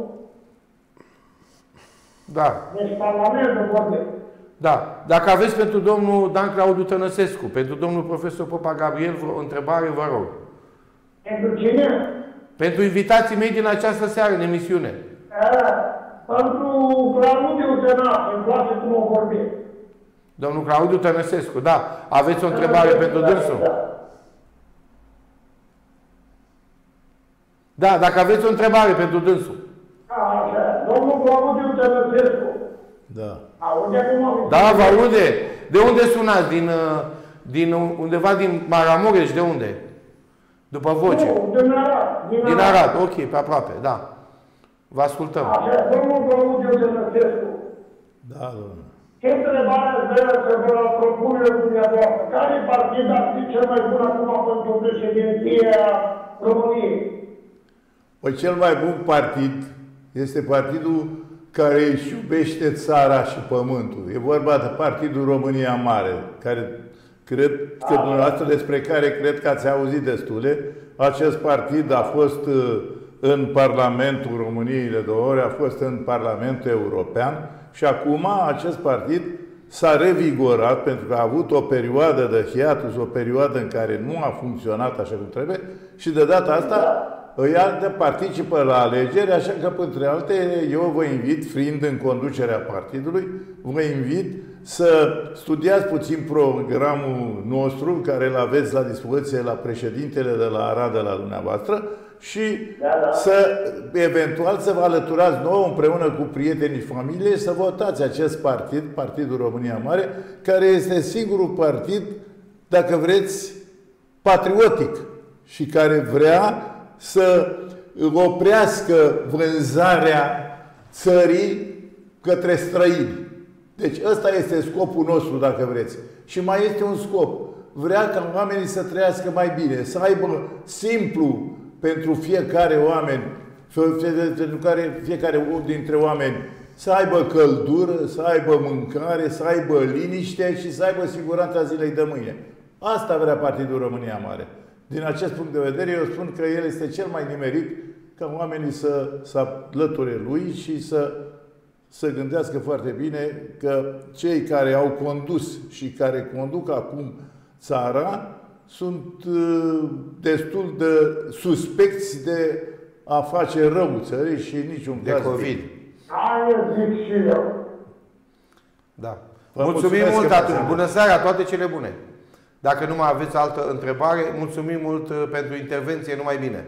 Da. Deci Parlamentul vorbesc. Da. Dacă aveți pentru domnul Dan Claudiu Tănăsescu, pentru domnul profesor Popa Gabriel, o întrebare, vă rog. Pentru cine? Pentru invitații mei din această seară în emisiune. Pentru Claudiu Tănase, îmi place cum o vorbim. Domnul Claudiu Tănăsescu, da. Aveți o întrebare pentru dânsul? Da, dacă aveți o întrebare pentru dânsul. Așa, domnul Claudiu Tănăsescu. Da. Aude acum? Da, vă aude. De unde sunați? Din undeva din Maramureș? De unde? După voce. Nu, din Arad. Din Arad, ok, pe aproape, da. Vă ascultăm. Așa, domnul Claudiu Tănăsescu. Da, domnule. Ce întrebare vreau să vă propune dumneavoastră? Care partid ar fi cel mai bun acum pentru președinția României? Păi cel mai bun partid este partidul care își iubește țara și pământul. E vorba de Partidul România Mare, care cred că dumneavoastră, despre care cred că ați auzit destule. Acest partid a fost în Parlamentul României de 2 ori, a fost în Parlamentul European și acum acest partid s-a revigorat pentru că a avut o perioadă de hiatus, o perioadă în care nu a funcționat așa cum trebuie și de data asta participă la alegeri, așa că, printre altele, eu vă invit, fiind în conducerea partidului, vă invit să studiați puțin programul nostru, care îl aveți la dispoziție la președintele de la Arad, de la dumneavoastră, și eventual să vă alăturați nouă împreună cu prietenii și familie să votați acest partid, Partidul România Mare, care este singurul partid, dacă vreți, patriotic și care vrea să oprească vânzarea țării către străini. Deci ăsta este scopul nostru, dacă vreți. Și mai este un scop. Vrea ca oamenii să trăiască mai bine, să aibă simplu pentru fiecare oameni, pentru care fiecare dintre oameni să aibă căldură, să aibă mâncare, să aibă liniște și să aibă siguranța zilei de mâine. Asta vrea Partidul România Mare. Din acest punct de vedere, eu spun că el este cel mai nimerit ca oamenii să alăture lui și să gândească foarte bine că cei care au condus și care conduc acum țara sunt destul de suspecți de a face rău țării și în niciun caz de COVID. Aia zic și eu. Da. Mulțumim mult atunci. Bună seara, toate cele bune. Dacă nu mai aveți altă întrebare, mulțumim mult pentru intervenție, numai bine.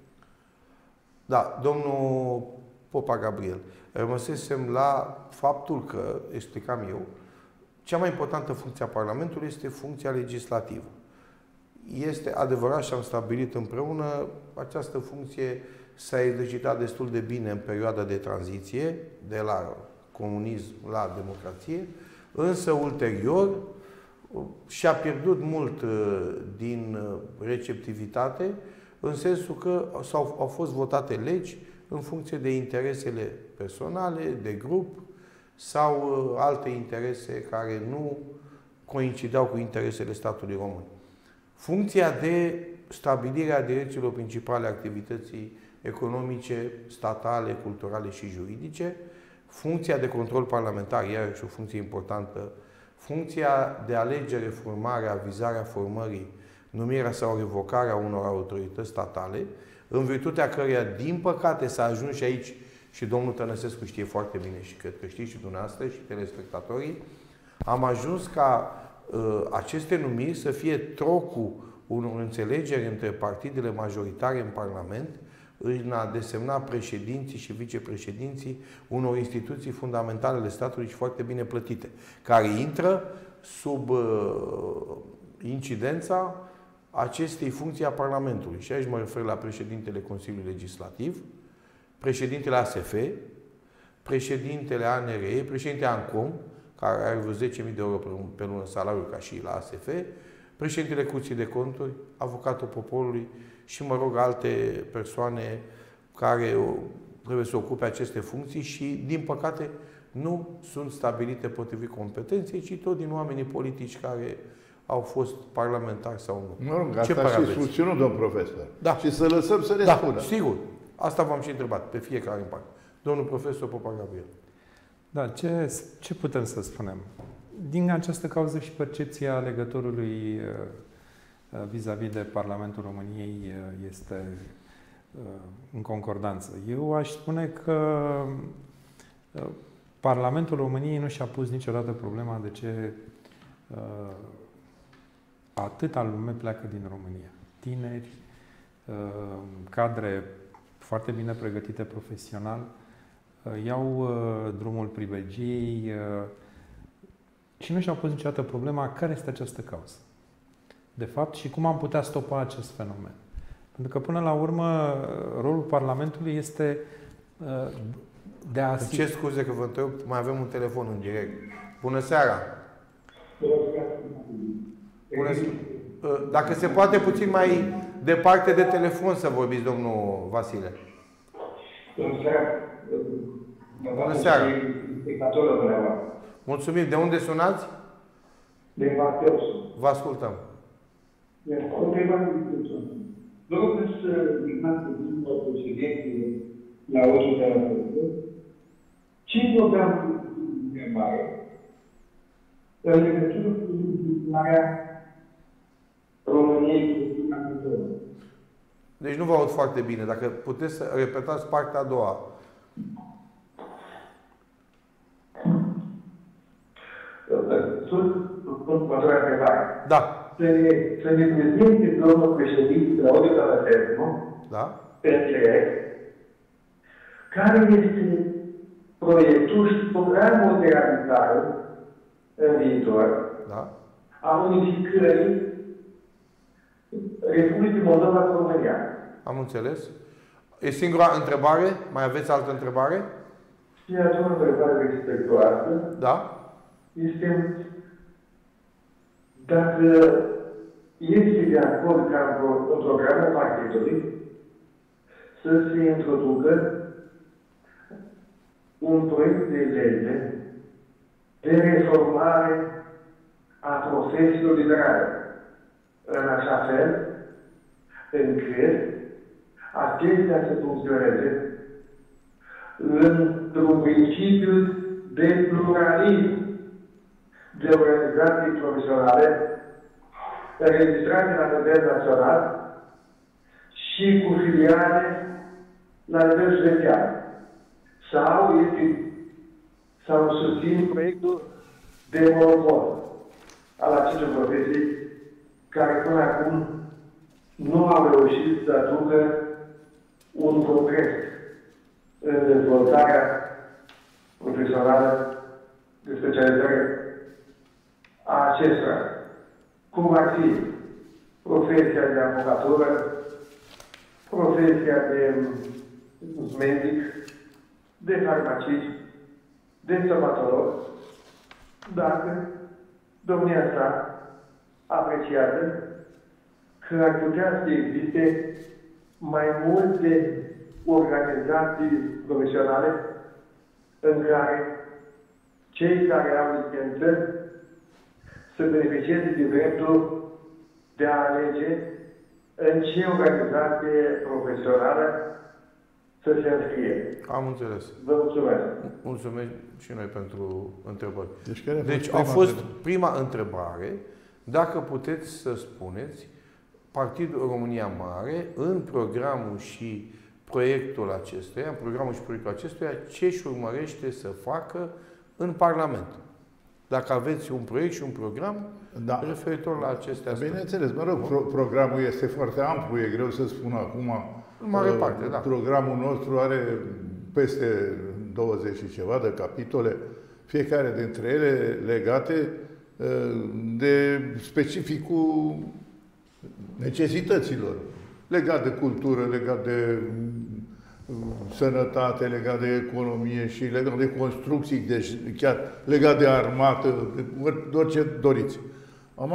Da, domnul Popa Gabriel, rămăsesem la faptul că, explicam eu, cea mai importantă funcție a Parlamentului este funcția legislativă. Este adevărat și am stabilit împreună, această funcție s-a exercitat destul de bine în perioada de tranziție, de la comunism la democrație, însă ulterior și-a pierdut mult din receptivitate, în sensul că au fost votate legi în funcție de interesele personale, de grup sau alte interese care nu coincideau cu interesele statului român. Funcția de stabilire a direcțiilor principale a activității economice, statale, culturale și juridice, funcția de control parlamentar, iarăși o funcție importantă, funcția de alegere, formare, avizarea formării, numirea sau revocarea unor autorități statale, în virtutea căreia, din păcate, s-a ajuns și aici, și domnul Tănăsescu știe foarte bine și cred că știți și dumneavoastră și telespectatorii, am ajuns ca aceste numiri să fie trocul unor înțelegeri între partidele majoritare în Parlament în a desemna președinții și vicepreședinții unor instituții fundamentale ale statului și foarte bine plătite, care intră sub incidența acestei funcții a Parlamentului. Și aici mă refer la președintele Consiliului Legislativ, președintele ASF, președintele ANRE, președintele ANCOM, care are vreo 10.000 de euro pe lună salariu ca și la ASF, președintele Curții de Conturi, avocatul poporului și, mă rog, alte persoane care trebuie să ocupe aceste funcții și, din păcate, nu sunt stabilite potrivit competenței, ci tot din oamenii politici care au fost parlamentari sau nu. Mă rog, asta și susținut, domn profesor. Da. Și să lăsăm să răspundă. Da, sigur. Asta v-am și întrebat, pe fiecare în parte. Domnul profesor Popa Gabriel. Da, ce putem să spunem? Din această cauză și percepția alegătorului vis-a-vis de Parlamentul României este în concordanță. Eu aș spune că Parlamentul României nu și-a pus niciodată problema de ce atâta lume pleacă din România. Tineri, cadre foarte bine pregătite profesional, iau drumul pribegiei și nu și-au pus niciodată problema care este această cauză. De fapt, și cum am putea stopa acest fenomen. Pentru că, până la urmă, rolul Parlamentului este de a... Îmi cer scuze că vă întreb, mai avem un telefon în direct. Bună seara! Bună seara! Dacă se poate puțin mai departe de telefon să vorbiți, domnul Vasile. Bună seara! Mulțumim. De unde sunați? De Mateus. Vă ascultăm. O întrebare de vă rog să ridicați președinte la orice de la ce program de mare în legătură cu implementarea României cu agricultură? Deci nu vă aud foarte bine. Dacă puteți să repetați partea a doua. Sunt următoarea întrebare. Da. Să ne prezinte domnul președinte la orice de la da? În direct, care este proiectul și programul de realizare în viitor a unificării Republicii Moldova cu România. Am înțeles. E singura întrebare? Mai aveți altă întrebare? Și a doua întrebare respectoasă. Da? Este dacă este de acord ca în programul partidului să se introducă un proiect de lege de reformare a profesiilor liberale, în așa fel încât acestea să funcționeze într-un principiu de pluralism de organizații profesionale înregistrate la nivel național și cu filiale la nivel județean. Sau susțin proiectul de monopol al acestor profesii care până acum nu au reușit să aducă un progres în dezvoltarea profesională de specializare a acestora, cum ar fi profesia de avocatură, profesia de medic, de farmacist, de stomatolog, dacă domnia sa apreciază că ar putea să existe mai multe organizații profesionale în care cei care au licență să beneficieze de dreptul de a alege în ce organizație profesională să se înscrie. Am înțeles. Vă mulțumesc. Mulțumesc și noi pentru întrebări. Deci a fost prima întrebare. Dacă puteți să spuneți, Partidul România Mare, în programul și proiectul acestuia, în programul și proiectul acestuia, ce își urmărește să facă în Parlament. Dacă aveți un proiect și un program referitor la aceste aspecte. Bineînțeles, mă rog, programul este foarte amplu, e greu să spun acum. În mare parte, da. Programul nostru are peste 20 și ceva de capitole, fiecare dintre ele legate de specificul necesităților. Legat de cultură, legat de sănătate, legat de economie și legat de construcții, deci chiar legat de armată, de orice doriți. Acum,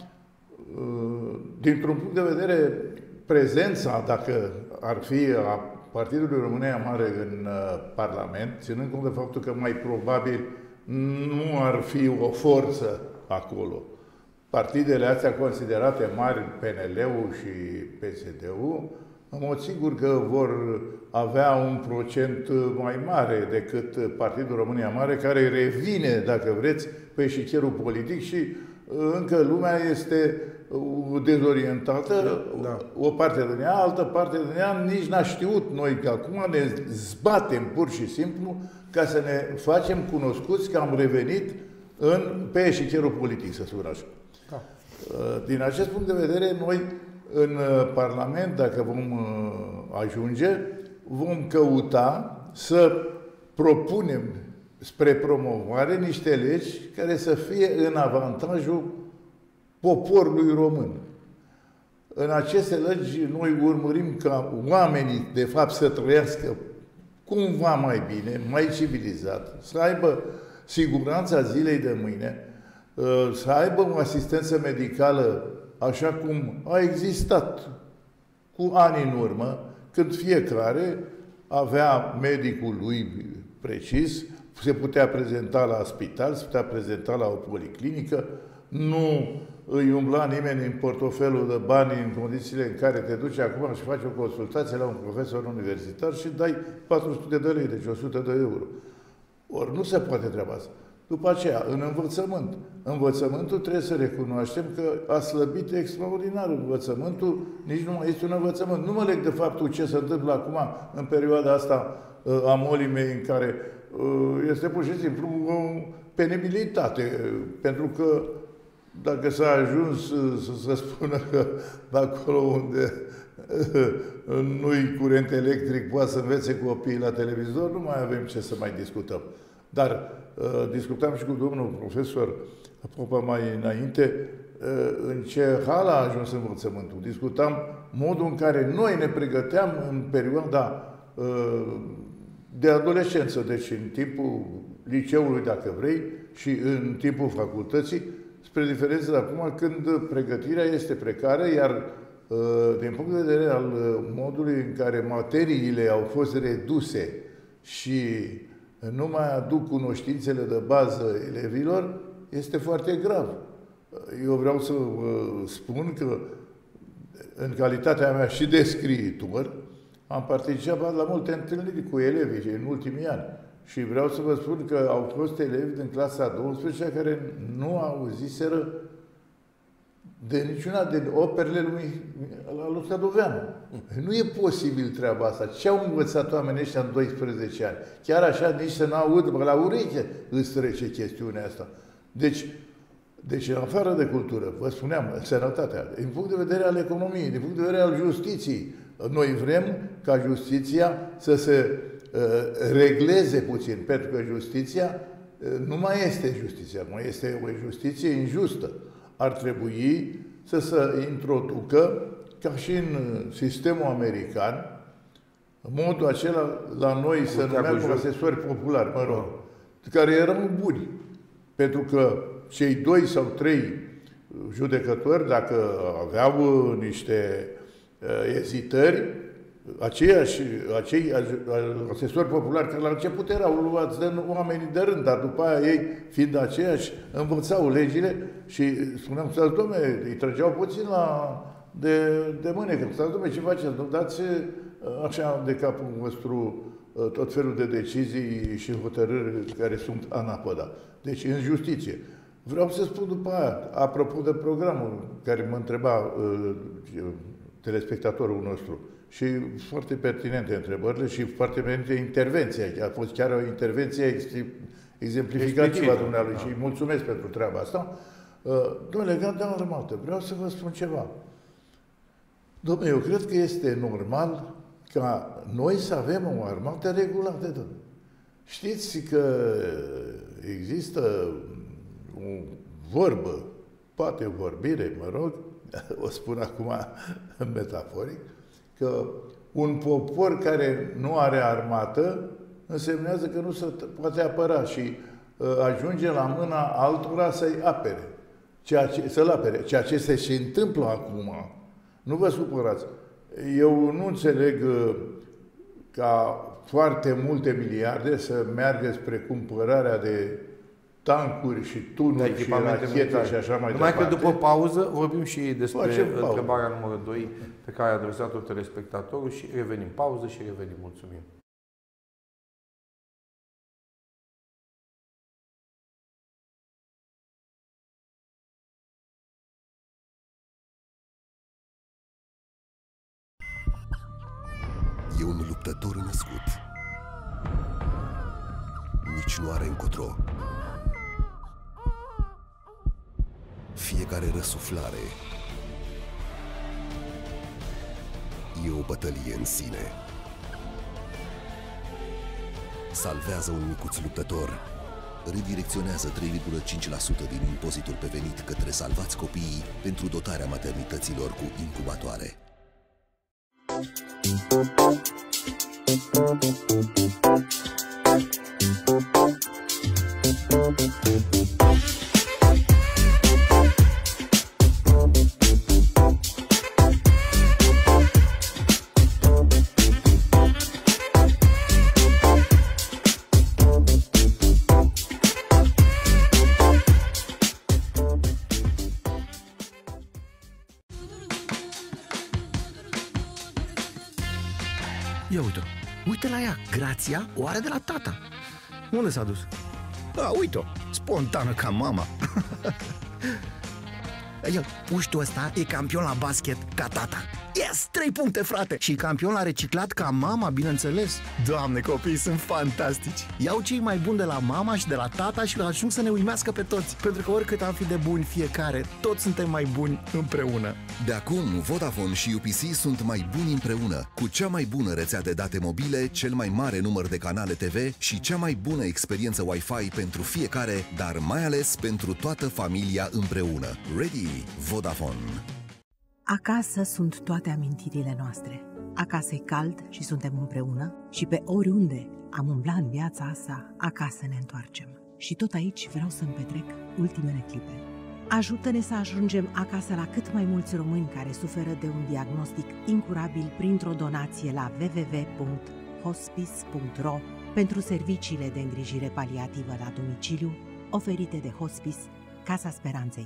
dintr-un punct de vedere, prezența, dacă ar fi a Partidului România Mare în Parlament, ținând cont de faptul că mai probabil nu ar fi o forță acolo. Partidele astea considerate mari, PNL-ul și PSD-ul, în mod sigur că vor avea un procent mai mare decât Partidul România Mare, care revine, dacă vreți, pe eșichierul politic și încă lumea este dezorientată, o parte din ea, altă parte din ea nici n-a știut. Noi că acum ne zbatem pur și simplu ca să ne facem cunoscuți că am revenit pe eșichierul politic, să spun așa. Da. Din acest punct de vedere, noi în Parlament, dacă vom ajunge, vom căuta să propunem spre promovare niște legi care să fie în avantajul poporului român. În aceste legi noi urmărim ca oamenii, de fapt, să trăiască cumva mai bine, mai civilizat, să aibă siguranța zilei de mâine, să aibă o asistență medicală așa cum a existat cu ani în urmă, când fiecare avea medicul lui precis, se putea prezenta la spital, se putea prezenta la o policlinică, nu îi umbla nimeni în portofelul de bani în condițiile în care te duci acum și faci o consultație la un profesor universitar și dai 400 de lei, deci 100 de euro. Ori nu se poate treaba asta. După aceea, în învățământ. Învățământul trebuie să recunoaștem că a slăbit extraordinar. Învățământul nici nu mai este un învățământ. Nu mă leg de faptul ce se întâmplă acum, în perioada asta a molii mei, în care este pur și simplu penibilitate. Pentru că dacă s-a ajuns să spună că de acolo unde nu-i curent electric poate să învețe copiii la televizor, nu mai avem ce să mai discutăm. Dar discutam și cu domnul profesor Popa mai înainte în ce hal a ajuns învățământul. Discutam modul în care noi ne pregăteam în perioada de adolescență, deci în timpul liceului, dacă vrei, și în timpul facultății, spre diferență de acum, când pregătirea este precară, iar din punct de vedere al modului în care materiile au fost reduse și nu mai aduc cunoștințele de bază elevilor, este foarte grav. Eu vreau să spun că, în calitatea mea și de scriitor, am participat la multe întâlniri cu elevii în ultimii ani. Și vreau să vă spun că au fost elevi din clasa a 12 care nu auziseră de niciuna din operele lui Sadoveanu. Nu e posibil treaba asta. Ce au învățat oamenii ăștia în 12 ani? Chiar așa, nici să n-aud, la ureche îți trece chestiunea asta. Deci, în afară de cultură, vă spuneam, sănătatea, din punct de vedere al economiei, din punct de vedere al justiției, noi vrem ca justiția să se regleze puțin, pentru că justiția nu mai este justiția, mai este o justiție injustă. Ar trebui să se introducă, ca și în sistemul american, modul acela la noi să numeam asesori populari, mă rog, care erau buni. Pentru că cei 2 sau 3 judecători, dacă aveau niște ezitări, acei asesori populari, care la început erau luați de oamenii de rând, dar după aia ei, fiind aceiași, învățau legile și spuneam, stați, dom'le, îi trăgeau puțin de mânecă. Stați, dom'le, ce faceți? Nu dați așa de capul vostru tot felul de decizii și hotărâri care sunt anapoda. Deci, în justiție. Vreau să spun după aia, apropo de programul care mă întreba telespectatorul nostru, și foarte pertinente întrebările și foarte pertinente intervenția. A fost chiar o intervenție exemplificativă a dumnealui și îi mulțumesc pentru treaba asta. Dom'le, legat de armată, vreau să vă spun ceva. Dom'le, eu cred că este normal ca noi să avem o armată regulată. Știți că există o vorbă, poate o vorbire, mă rog, o spun acum metaforic, că un popor care nu are armată însemnează că nu se poate apăra și ajunge la mâna altora să-i apere, să-l apere. Ceea ce se și întâmplă acum, nu vă supărați. Eu nu înțeleg ca foarte multe miliarde să meargă spre cumpărarea de tancuri și tunuri și rachete și așa mai departe. Numai că după pauză vorbim și despre întrebarea numărul 2 pe care a adresat-o telespectatorul și revenim. Pauză și revenim. Mulțumim. E un luptător născut. Nici nu are încotro. Fiecare răsuflare e o bătălie în sine. Salvează un micuț luptător. Redirecționează 3,5% din impozitul pe venit către Salvați Copiii pentru dotarea maternităților cu incubatoare. Ia uite-o. Uite la ea, Grația o are de la tata. Unde s-a dus? A, uite-o, spontană ca mama. Ia, puștul ăsta e campion la basket ca tata. Yes, 3 puncte, frate! Și campion la reciclat ca mama, bineînțeles. Doamne, copiii sunt fantastici. Iau cei mai buni de la mama și de la tata și ajung să ne uimească pe toți. Pentru că oricât am fi de buni fiecare, toți suntem mai buni împreună. De acum, Vodafone și UPC sunt mai buni împreună, cu cea mai bună rețea de date mobile, cel mai mare număr de canale TV și cea mai bună experiență Wi-Fi pentru fiecare, dar mai ales pentru toată familia împreună. Ready? Vodafone. Acasă sunt toate amintirile noastre. Acasă e cald și suntem împreună și pe oriunde am umblat în viața asta, acasă ne întoarcem. Și tot aici vreau să-mi petrec ultimele clipe. Ajută-ne să ajungem acasă la cât mai mulți români care suferă de un diagnostic incurabil printr-o donație la www.hospice.ro pentru serviciile de îngrijire paliativă la domiciliu oferite de Hospice Casa Speranței.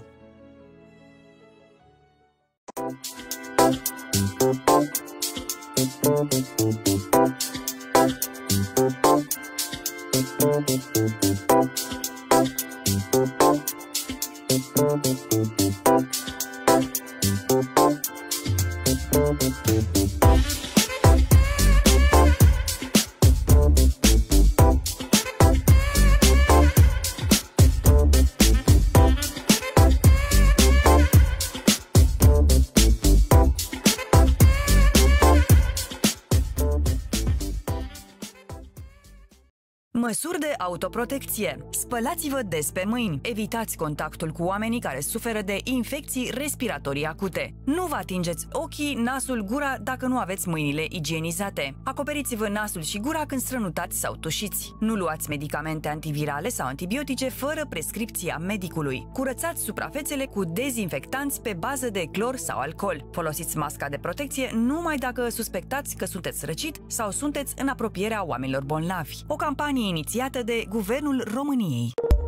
Măsuri de autoprotecție. Spălați-vă des pe mâini. Evitați contactul cu oamenii care suferă de infecții respiratorii acute. Nu vă atingeți ochii, nasul, gura dacă nu aveți mâinile igienizate. Acoperiți-vă nasul și gura când strănutați sau tușiți. Nu luați medicamente antivirale sau antibiotice fără prescripția medicului. Curățați suprafețele cu dezinfectanți pe bază de clor sau alcool. Folosiți masca de protecție numai dacă suspectați că sunteți răcit sau sunteți în apropierea oamenilor bolnavi. O campanie inițiată de Guvernul României.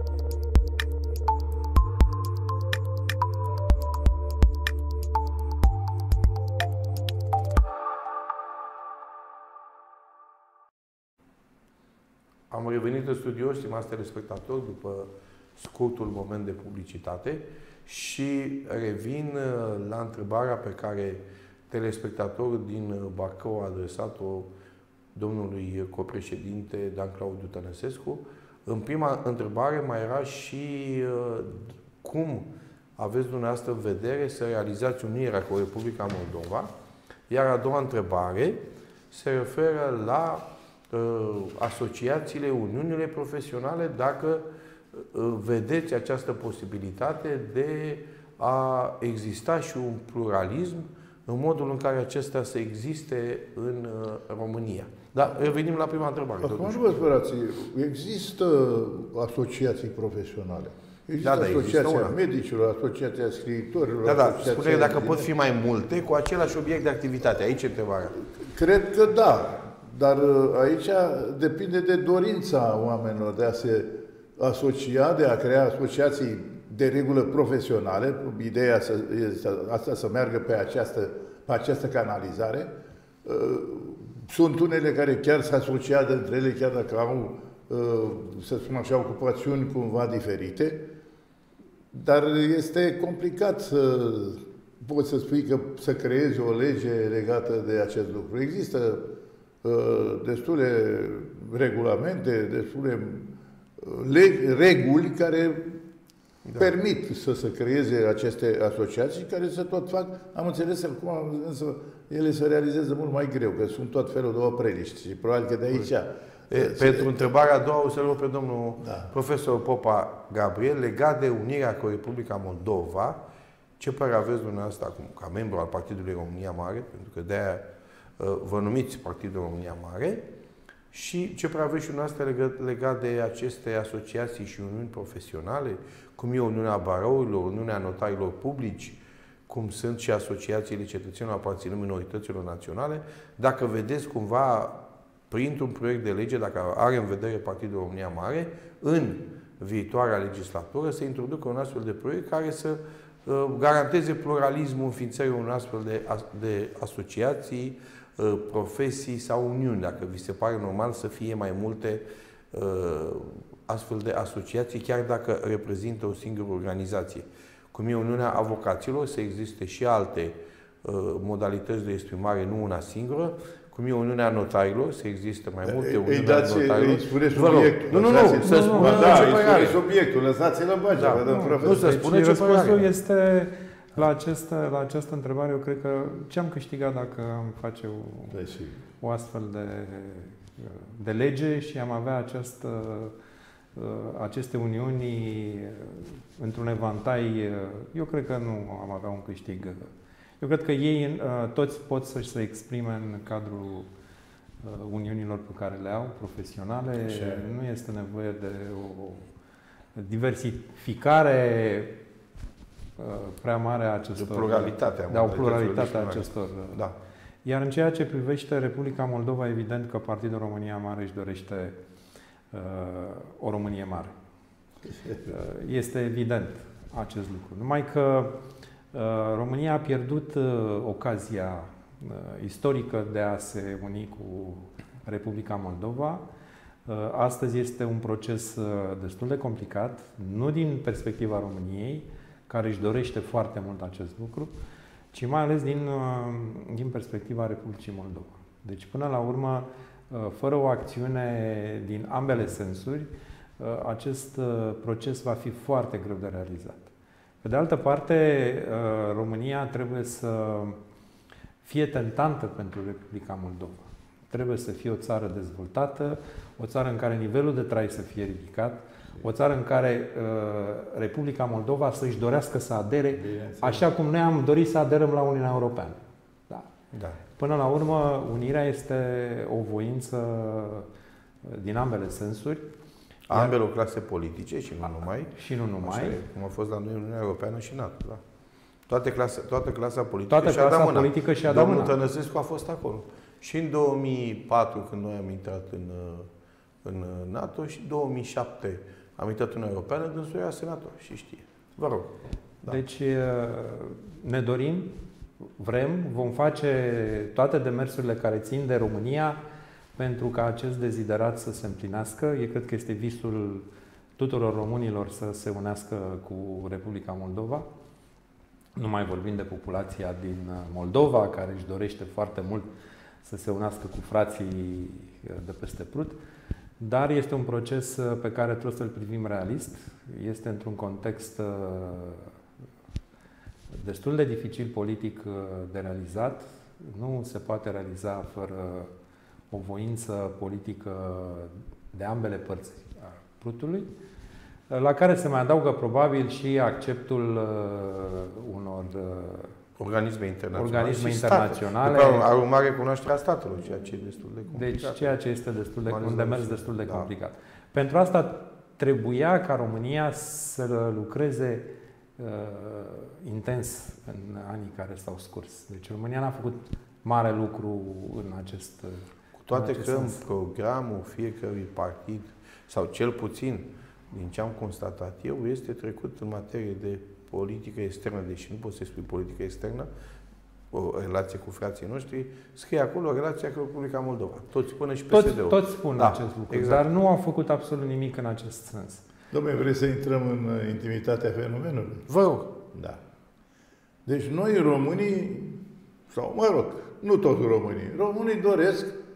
Am revenit în studio, stimați telespectatori, după scurtul moment de publicitate și revin la întrebarea pe care telespectatorul din Bacău a adresat-o domnului copreședinte Dan Claudiu Tănăsescu. În prima întrebare mai era și cum aveți dumneavoastră în vedere să realizați unirea cu Republica Moldova, iar a doua întrebare se referă la asociațiile, uniunile profesionale, dacă vedeți această posibilitate de a exista și un pluralism în modul în care acestea să existe în România. Dar revenim la prima întrebare. Acum nu vă sperați, există asociații profesionale. Există asociația medicilor, asociația scriitorilor. Da, spune dacă pot fi mai multe cu același obiect de activitate. Aici e întrebarea. Cred că da, dar aici depinde de dorința oamenilor de a se asocia, de a crea asociații de regulă profesionale, ideea asta să meargă pe această canalizare. Sunt unele care chiar se asociază între ele, chiar dacă au, să spun așa, ocupațiuni cumva diferite, dar este complicat să poți să spui că să creezi o lege legată de acest lucru. Există destule regulamente, destule reguli care permit să se creeze aceste asociații care se tot fac. Am înțeles acum, însă ele se realizează mult mai greu, că sunt tot felul de opreliști și probabil că de aici... Pentru întrebarea a doua o să-l rog pe domnul profesor Popa Gabriel, legat de unirea cu Republica Moldova, ce părere aveți dumneavoastră acum, ca membru al Partidului România Mare, pentru că de-aia vă numiți Partidul România Mare, și ce părere aveți și dumneavoastră legat de aceste asociații și uniuni profesionale, cum e Uniunea Barourilor, Uniunea Notarilor Publici, cum sunt și asociațiile cetățenilor aparținând minorităților naționale, dacă vedeți cumva printr-un proiect de lege, dacă are în vedere Partidul România Mare, în viitoarea legislatură, să introducă un astfel de proiect care să garanteze pluralismul înființării unor astfel de asociații, profesii sau uniuni, dacă vi se pare normal să fie mai multe astfel de asociații, chiar dacă reprezintă o singură organizație. Cum e Uniunea Avocaților, să existe și alte modalități de exprimare, nu una singură, cum e Uniunea Notarilor, să existe mai multe Uniuni Notarilor. Îi spuneți subiectul. Nu, să spună ce părere are. Subiectul, lăsați-l în băgea. Nu, să spună ce părere are. Răspunsul este, la această întrebare, eu cred că ce am câștigat dacă am face o astfel de lege și am avea aceste uniuni într-un evantai, eu cred că nu am avea un câștig. Eu cred că ei toți pot să se exprime în cadrul uniunilor pe care le au, profesionale. Nu este nevoie de o diversificare prea mare a acestor... De o pluralitate a acestor... Da. Iar în ceea ce privește Republica Moldova, evident că Partidul România Mare își dorește o Românie mare. Este evident acest lucru. Numai că România a pierdut ocazia istorică de a se uni cu Republica Moldova. Astăzi este un proces destul de complicat, nu din perspectiva României, care își dorește foarte mult acest lucru, ci mai ales din perspectiva Republicii Moldova. Deci, până la urmă, fără o acțiune din ambele sensuri, acest proces va fi foarte greu de realizat. Pe de altă parte, România trebuie să fie tentantă pentru Republica Moldova. Trebuie să fie o țară dezvoltată, o țară în care nivelul de trai să fie ridicat, o țară în care Republica Moldova să-și dorească să adere, așa cum noi am dorit să aderăm la Uniunea Europeană. Da. Până la urmă, unirea este o voință din ambele sensuri. Ambelor clase politice și nu numai. Și nu numai. Așa, cum a fost la noi Uniunea Europeană și NATO. Da. Toată clasa politică și a dat mâna. Domnul Tănăsescu a fost acolo. Și în 2004, când noi am intrat în NATO, și în 2007 am intrat în Uniunea Europeană, dânsul era senator și știe. Vă rog. Da. Deci ne dorim, vrem, vom face toate demersurile care țin de România pentru ca acest deziderat să se împlinească. Eu cred că este visul tuturor românilor să se unească cu Republica Moldova. Nu mai vorbim de populația din Moldova, care își dorește foarte mult să se unească cu frații de peste Prut, dar este un proces pe care trebuie să-l privim realist. Este într-un context destul de dificil politic de realizat. Nu se poate realiza fără o voință politică de ambele părți a Prutului, la care se mai adaugă probabil și acceptul unor organisme internaționale. Are o mare cunoaștere a statelor, ceea ce e destul de complicat. Deci, ceea ce este un demers destul de complicat. Pentru asta trebuia ca România să lucreze intens în anii care s-au scurs. Deci România n-a făcut mare lucru în acest Cu toate că în programul fiecărui partid, sau cel puțin din ce am constatat eu, este trecut în materie de politică externă, deși nu poți să spui politică externă, o relație cu frații noștri, scrie acolo relația cu Republica Moldova. Toți spun și PSD-ul. Toți spun acest lucru, exact. Dar nu au făcut absolut nimic în acest sens. Dom'le, vrei să intrăm în intimitatea fenomenului? Vă rog. Da. Deci noi românii, sau mă rog, nu toți românii doresc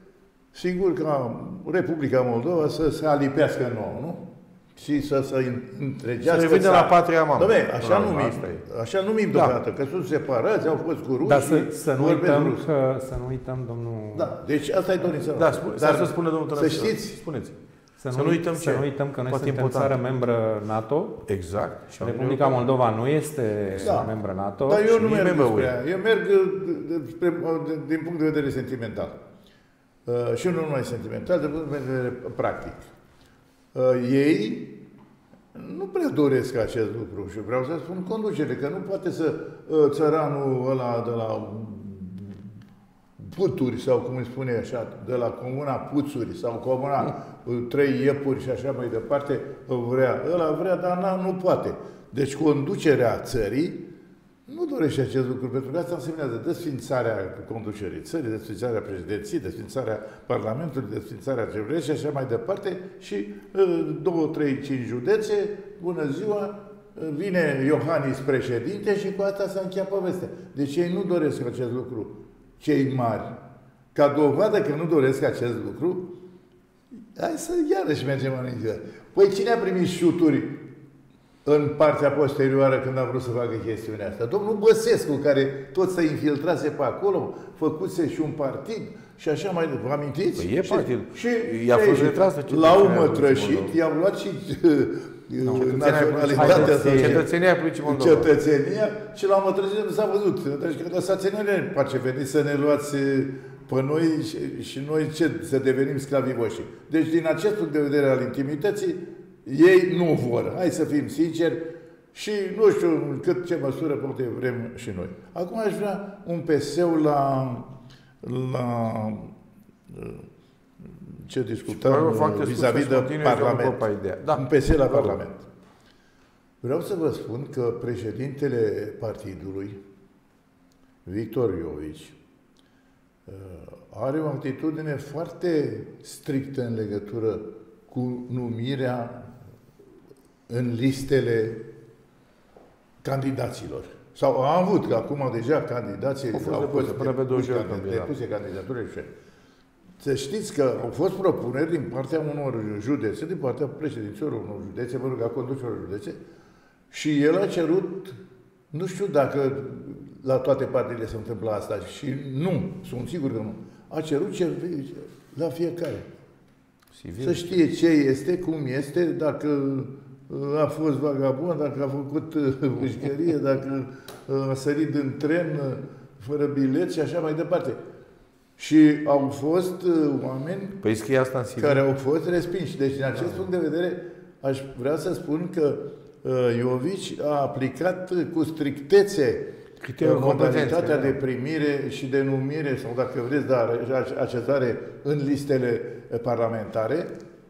sigur ca Republica Moldova să se alipească nouă, nu? Și să întregească. Să revenim la patria mamă. Doamne, așa numim deodată, că sunt separați, au fost cu rușii. Dar să nu uităm, domnul... Da, deci asta e dorința. Da, dar să spună domnul să știți, spuneți. Să nu uităm că noi suntem țară membră NATO. Exact. Și Republica Moldova nu este membră NATO. Dar eu nu merg despre aia. Eu merg din punct de vedere sentimental. Și nu numai sentimental, din punct de vedere practic. Ei nu prea doresc acest lucru și vreau să spun conducere, că nu poate să țăranul ăla de la Puturi, sau cum îi spune așa, de la comuna Puțuri, sau comuna Trei Iepuri și așa mai departe, vrea. Ăla vrea, dar nu poate. Deci conducerea țării nu dorește acest lucru, pentru că asta însemnează desfințarea conducerii țării, desfințarea președinției, desfințarea Parlamentului, desfințarea CVR și așa mai departe. Și 2, 3, 5 județe, bună ziua, vine Iohannis președinte și cu asta s-a încheiat povestea. Deci ei nu doresc acest lucru, cei mari. Ca dovadă că nu doresc acest lucru, hai să iarăși mergem în ziua. Păi cine a primit șuturi în partea posterioară când a vrut să facă chestiunea asta? Domnul Băsescu, care tot se infiltrase pe acolo, făcuse și un partid și așa mai departe. Vă amintiți? Păi e partid. Și i-a fost retras. L-au mătrășit, i-au luat și naționalitatea sau cetățenia Republicii Moldova. Cetățenia și l-au mătrășit, nu s-a văzut. Deci că lăsați-ne, pace, veniți să ne luați pe noi și noi să devenim sclavii voștri. Deci din acest punct de vedere al intimității, ei nu vor. Hai să fim sinceri și nu știu în ce măsură poate vrem și noi. Acum aș vrea un PSU la ce discutăm vis-a-vis de Parlament. Un PSU la Parlament. Vreau să vă spun că președintele partidului, Victor Iovici, are o atitudine foarte strictă în legătură cu numirea în listele candidaților. Sau a avut, că acum deja candidații au fost depuse candidaturile. Să știți că au fost propuneri din partea unor județe, din partea președinților unor județe, mă rog, a conducerilor județe, și el a cerut, nu știu dacă la toate partidele se întâmplă asta, și nu, sunt sigur că nu, a cerut la fiecare. Civil. Să știe ce este, cum este, dacă a fost vagabond, dacă a făcut pușcărie, dacă a sărit în tren fără bilet și așa mai departe. Și au fost oameni care au fost respinși. Deci, din acest punct de vedere, aș vrea să spun că Iovici a aplicat cu strictețe modalitatea de primire și de numire, sau dacă vreți, de așezare în listele parlamentare,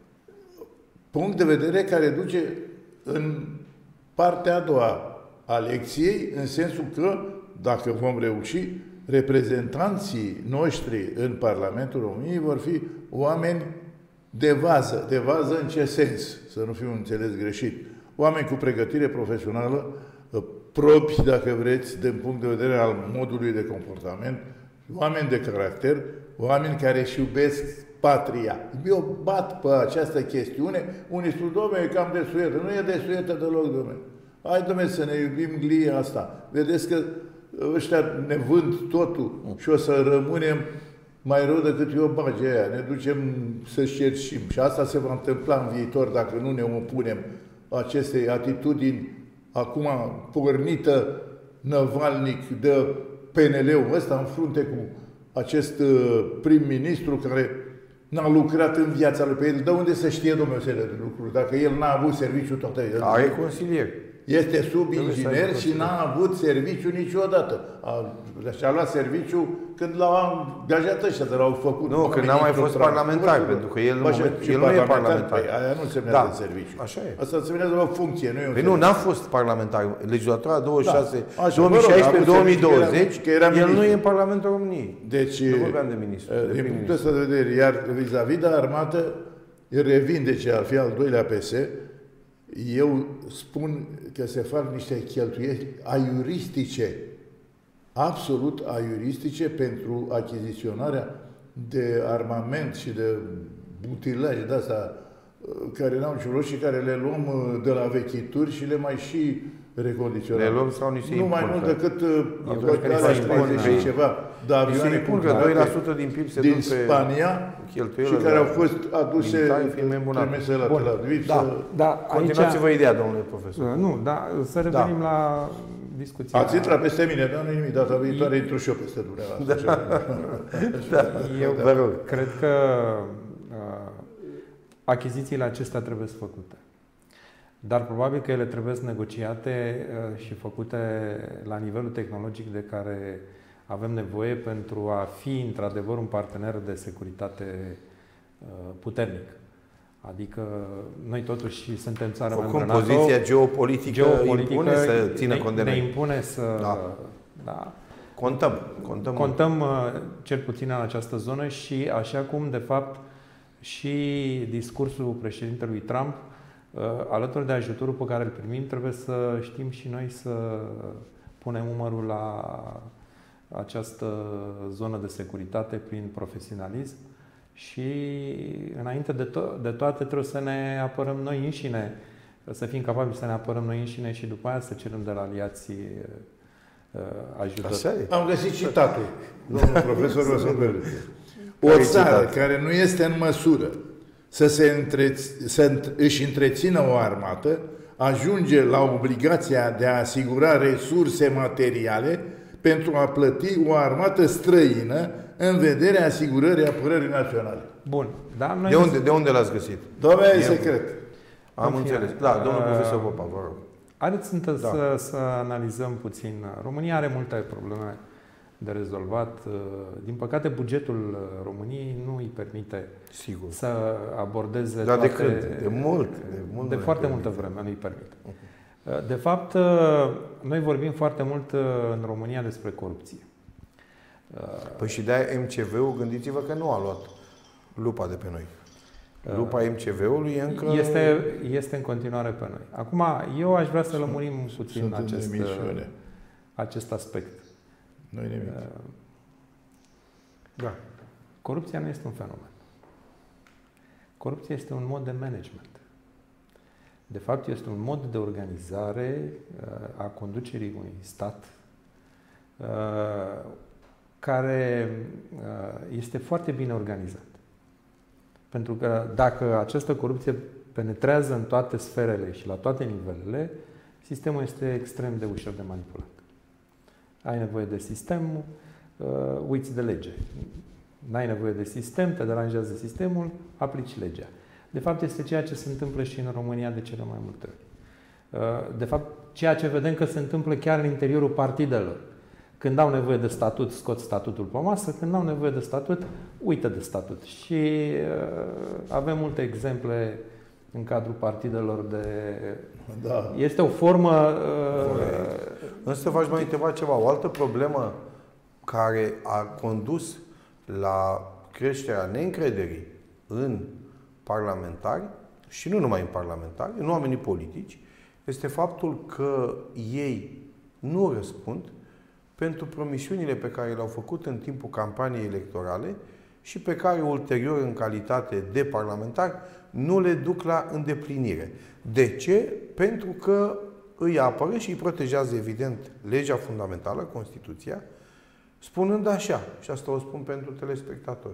punct de vedere care duce în partea a doua a lecției, în sensul că, dacă vom reuși, reprezentanții noștri în Parlamentul României vor fi oameni de vază. De vază în ce sens? Să nu fiu înțeles greșit. Oameni cu pregătire profesională, probi, dacă vreți, din punct de vedere al modului de comportament, oameni de caracter, oameni care își iubesc patria. Eu bat pe această chestiune, unii spun, dom'le, e cam de suietă. Nu e de suietă deloc, dom'le. Hai, dom'le, să ne iubim glia asta. Vedeți că ăștia ne vând totul și o să rămânem mai rău decât eu bage aia. Ne ducem să șerșim. Și asta se va întâmpla în viitor dacă nu ne opunem acestei atitudini acum pornită Navalnic de PNL-ul ăsta în frunte cu acest prim-ministru care n-a lucrat în viața lui pe el. De unde să știe Dumnezeu de lucruri? Dacă el n-a avut serviciu toată el. Are consilier. Este sub-inginer și n-a avut serviciu niciodată. Și-a luat serviciu când l-au angajat ăștia, dar l-au făcut. Nu, când n-a mai fost parlamentar, pentru că el nu e parlamentar. Aia nu însemnează serviciu. Așa e. Asta însemnează o funcție, nu e un serviciu. Nu, n-a fost parlamentar. Legislatura 26, 2016-2020, el nu e în Parlamentul României. Deci, nu vorbeam de ministru. Din punctul ăsta de vedere, iar vis-a-vis de armată, revin, deci ar fi al doilea PS, eu spun că se fac niște cheltuieli aiuristice, absolut aiuristice, pentru achiziționarea de armament și de utilaje de asta care n-au niciun rost și care le luăm de la vechituri și le mai și recondiționăm. Le luăm sau ni se nu mai mult decât și ceva de avioane că 2% din PIB se din duc pe Spania și care au fost aduse trimise la Tel Aviv. Continuați-vă ideea, domnule profesor. Nu, dar să revenim la discuția. Ați intrat peste mine, dar nu nimic. Data viitoare intru și eu peste dumneavoastră. Eu cred că achizițiile acestea trebuie făcute. Dar probabil că ele trebuie negociate și făcute la nivelul tehnologic de care avem nevoie pentru a fi într-adevăr un partener de securitate puternic. Adică noi totuși suntem țară membră NATO. Poziția geopolitică impune să țină cont de noi. Ne impune să... Da. Contăm cel puțin în această zonă și așa cum de fapt și discursul președintelui Trump alături de ajutorul pe care îl primim, trebuie să știm și noi să punem umărul la această zonă de securitate prin profesionalism și înainte de toate trebuie să ne apărăm noi înșine, să fim capabili să ne apărăm noi înșine și după aia să cerem de la aliații ajutor. Am găsit citatul, domnul profesor Răsăbăr. O țară care nu este în măsură să își întrețină o armată, ajunge la obligația de a asigura resurse materiale pentru a plăti o armată străină în vederea asigurării apărării naționale. Bun. Da, de unde l-ați găsit? Doamne, e secret. Am înțeles. Da, domnul profesor Popa, vă rog. Haideți să analizăm puțin. România are multe probleme de rezolvat. Din păcate, bugetul României nu îi permite să abordeze toate... De când? De foarte multă vreme nu îi permite. De fapt, noi vorbim foarte mult în România despre corupție. Păi și de-aia MCV-ul, gândiți-vă că nu a luat lupa de pe noi. Lupa MCV-ului e încă... Este în continuare pe noi. Acum, eu aș vrea să lămurim puțin acest aspect. Nu-i nimic. Da. Corupția nu este un fenomen. Corupția este un mod de management. De fapt, este un mod de organizare a conducerii unui stat care este foarte bine organizat. Pentru că dacă această corupție penetrează în toate sferele și la toate nivelele, sistemul este extrem de ușor de manipulat. Ai nevoie de sistem, uiți de lege. N-ai nevoie de sistem, te deranjează sistemul, aplici legea. De fapt, este ceea ce se întâmplă și în România de cele mai multe ori. De fapt, ceea ce vedem că se întâmplă chiar în interiorul partidelor. Când au nevoie de statut, scot statutul pe masă, când au nevoie de statut, uită de statut. Și avem multe exemple în cadrul partidelor de... Da. Este o formă... Însă v-aș mai întreba ceva. O altă problemă care a condus la creșterea neîncrederii în parlamentari, și nu numai în parlamentari, în oamenii politici, este faptul că ei nu răspund pentru promisiunile pe care le-au făcut în timpul campaniei electorale și pe care ulterior, în calitate de parlamentari, nu le duc la îndeplinire. De ce? Pentru că îi apără și îi protejează, evident, legea fundamentală, Constituția, spunând așa, și asta o spun pentru telespectatori,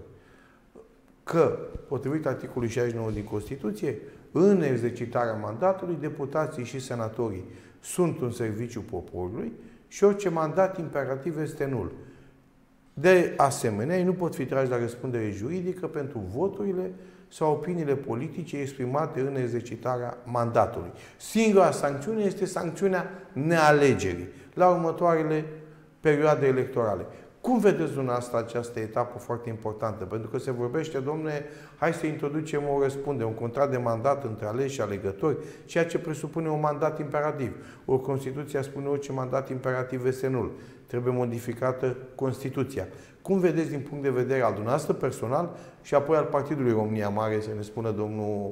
că, potrivit articolului 69 din Constituție, în exercitarea mandatului, deputații și senatorii sunt un serviciu poporului și orice mandat imperativ este nul. De asemenea, ei nu pot fi trași la răspundere juridică pentru voturile sau opiniile politice exprimate în exercitarea mandatului. Singura sancțiune este sancțiunea nealegerii la următoarele perioade electorale. Cum vedeți dumneavoastră această etapă foarte importantă? Pentru că se vorbește, domnule, hai să introducem o răspundere, un contract de mandat între aleși și alegători, ceea ce presupune un mandat imperativ. O Constituția spune orice mandat imperativ este nul. Trebuie modificată Constituția. Cum vedeți din punct de vedere al dumneavoastră personal și apoi al Partidului România Mare, să ne spună domnul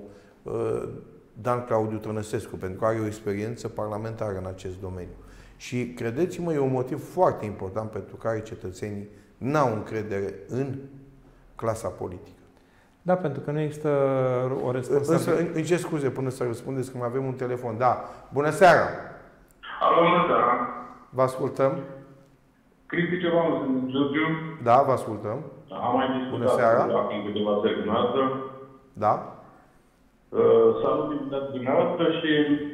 Dan Claudiu Tănăsescu, pentru că are o experiență parlamentară în acest domeniu. Și credeți-mă, e un motiv foarte important pentru care cetățenii n-au încredere în clasa politică. Da, pentru că nu există o responsabilitate. Însă, îmi cer scuze până să răspundeți, că mai avem un telefon. Da. Bună seara! Alo, bună seara! Vă ascultăm. Cristi ceva, sunt Giurgiu. Da, vă ascultăm. Am mai discutat bună seara. Acum câteva țări dumneavoastră. Da. Salut invitații dumneavoastră și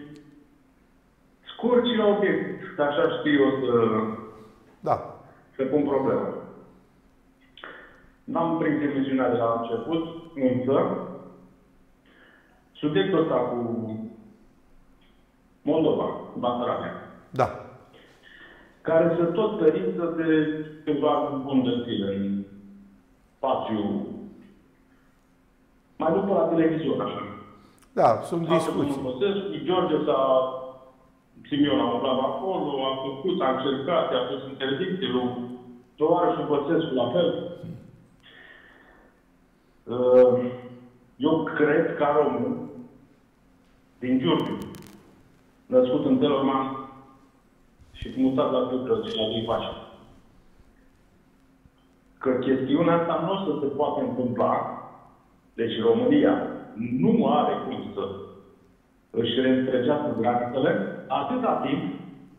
scurt și la obiect, că așa știu eu să pun problema. N-am prins emisiunea de la început, însă subiectul ăsta cu Moldova, cu Basarabia. Da. Care se tot tăriță de ceva bun de zile în spațiu, mai după la televiziune, așa. Da, sunt discuții. George Simion a umblat acolo, a făcut, a încercat, a pus interdicție, tovarășul Băsescu la fel. Eu cred că român din Giurgiu, născut în Telorman și mutat la București, la Livașa, că chestiunea asta nu o să se poate întâmpla. Deci România nu are cum să își reîntregească granițele atâta timp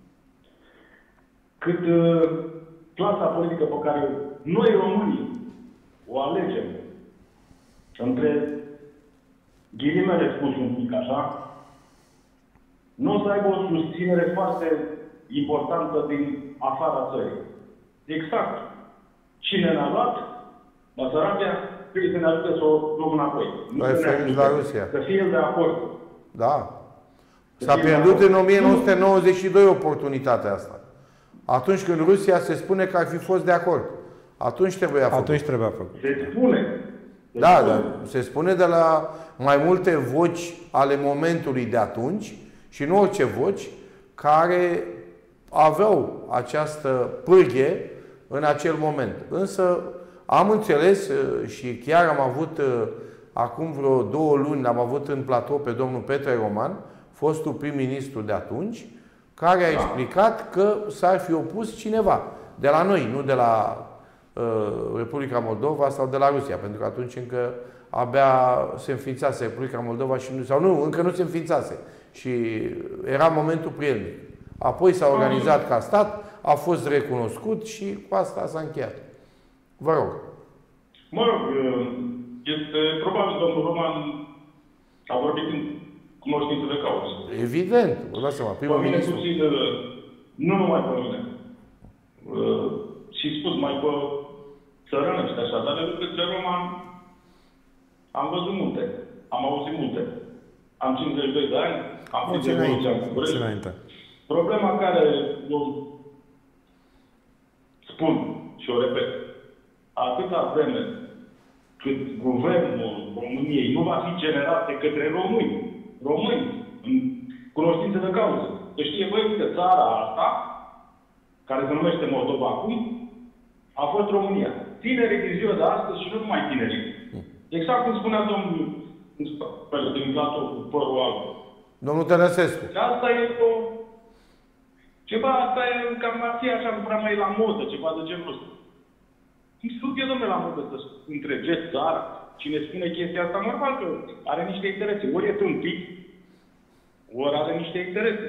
cât clasa politică pe care noi românii o alegem între ghilimele spus un pic așa, nu o să aibă o susținere foarte importantă din afara țării. Exact. Cine ne-a luat? Basarabia, trebuie să ne ajute să o luăm înapoi. Nu la Rusia. Să fie el de acord. Da. S-a pierdut în 1992 oportunitatea asta. Atunci când Rusia se spune că ar fi fost de acord. Atunci trebuia făcut. Atunci trebuia făcut. Se spune. Da, dar se spune de la mai multe voci ale momentului de atunci și nu orice voci care aveau această pârghie în acel moment. Însă am înțeles și chiar am avut acum vreo 2 luni, l-am avut în platou pe domnul Petre Roman, fostul prim-ministru de atunci, care a explicat că s-ar fi opus cineva de la noi, nu de la Republica Moldova sau de la Rusia, pentru că atunci încă abia se înființase Republica Moldova încă nu se înființase. Și era momentul prielnic. Apoi s-a organizat ca stat, a fost recunoscut și cu asta s-a încheiat. Vă rog. Mă rog, este probabil domnul Roman a vorbit în cunoștință de cauză. Evident, vă dați seama, primul ministru. Nu numai pe mine. Și spus mai pe țărănești așa, dar de către Roman am văzut multe, am auzit multe. Am 52 de ani, am fost de evoluția în București. Problema care eu spun și o repet, atâta vreme cât guvernul României nu va fi generat de către români, în cunoștință de cauză. Să știe voi că țara asta, care se numește Moldova acum, a fost România. Tinerii din ziua de astăzi și nu numai tinerii. Exact cum spunea domnul din platou cu părul alb. Domnul Tănăsescu. Asta e asta e cam ar fi așa, nu prea mai e la modă, ceva de genul ăsta. Nu e, domnule, la modă să întregeți țara. Cine spune chestia asta, normal că are niște interese. Ori e tâmpit, ori are niște interese.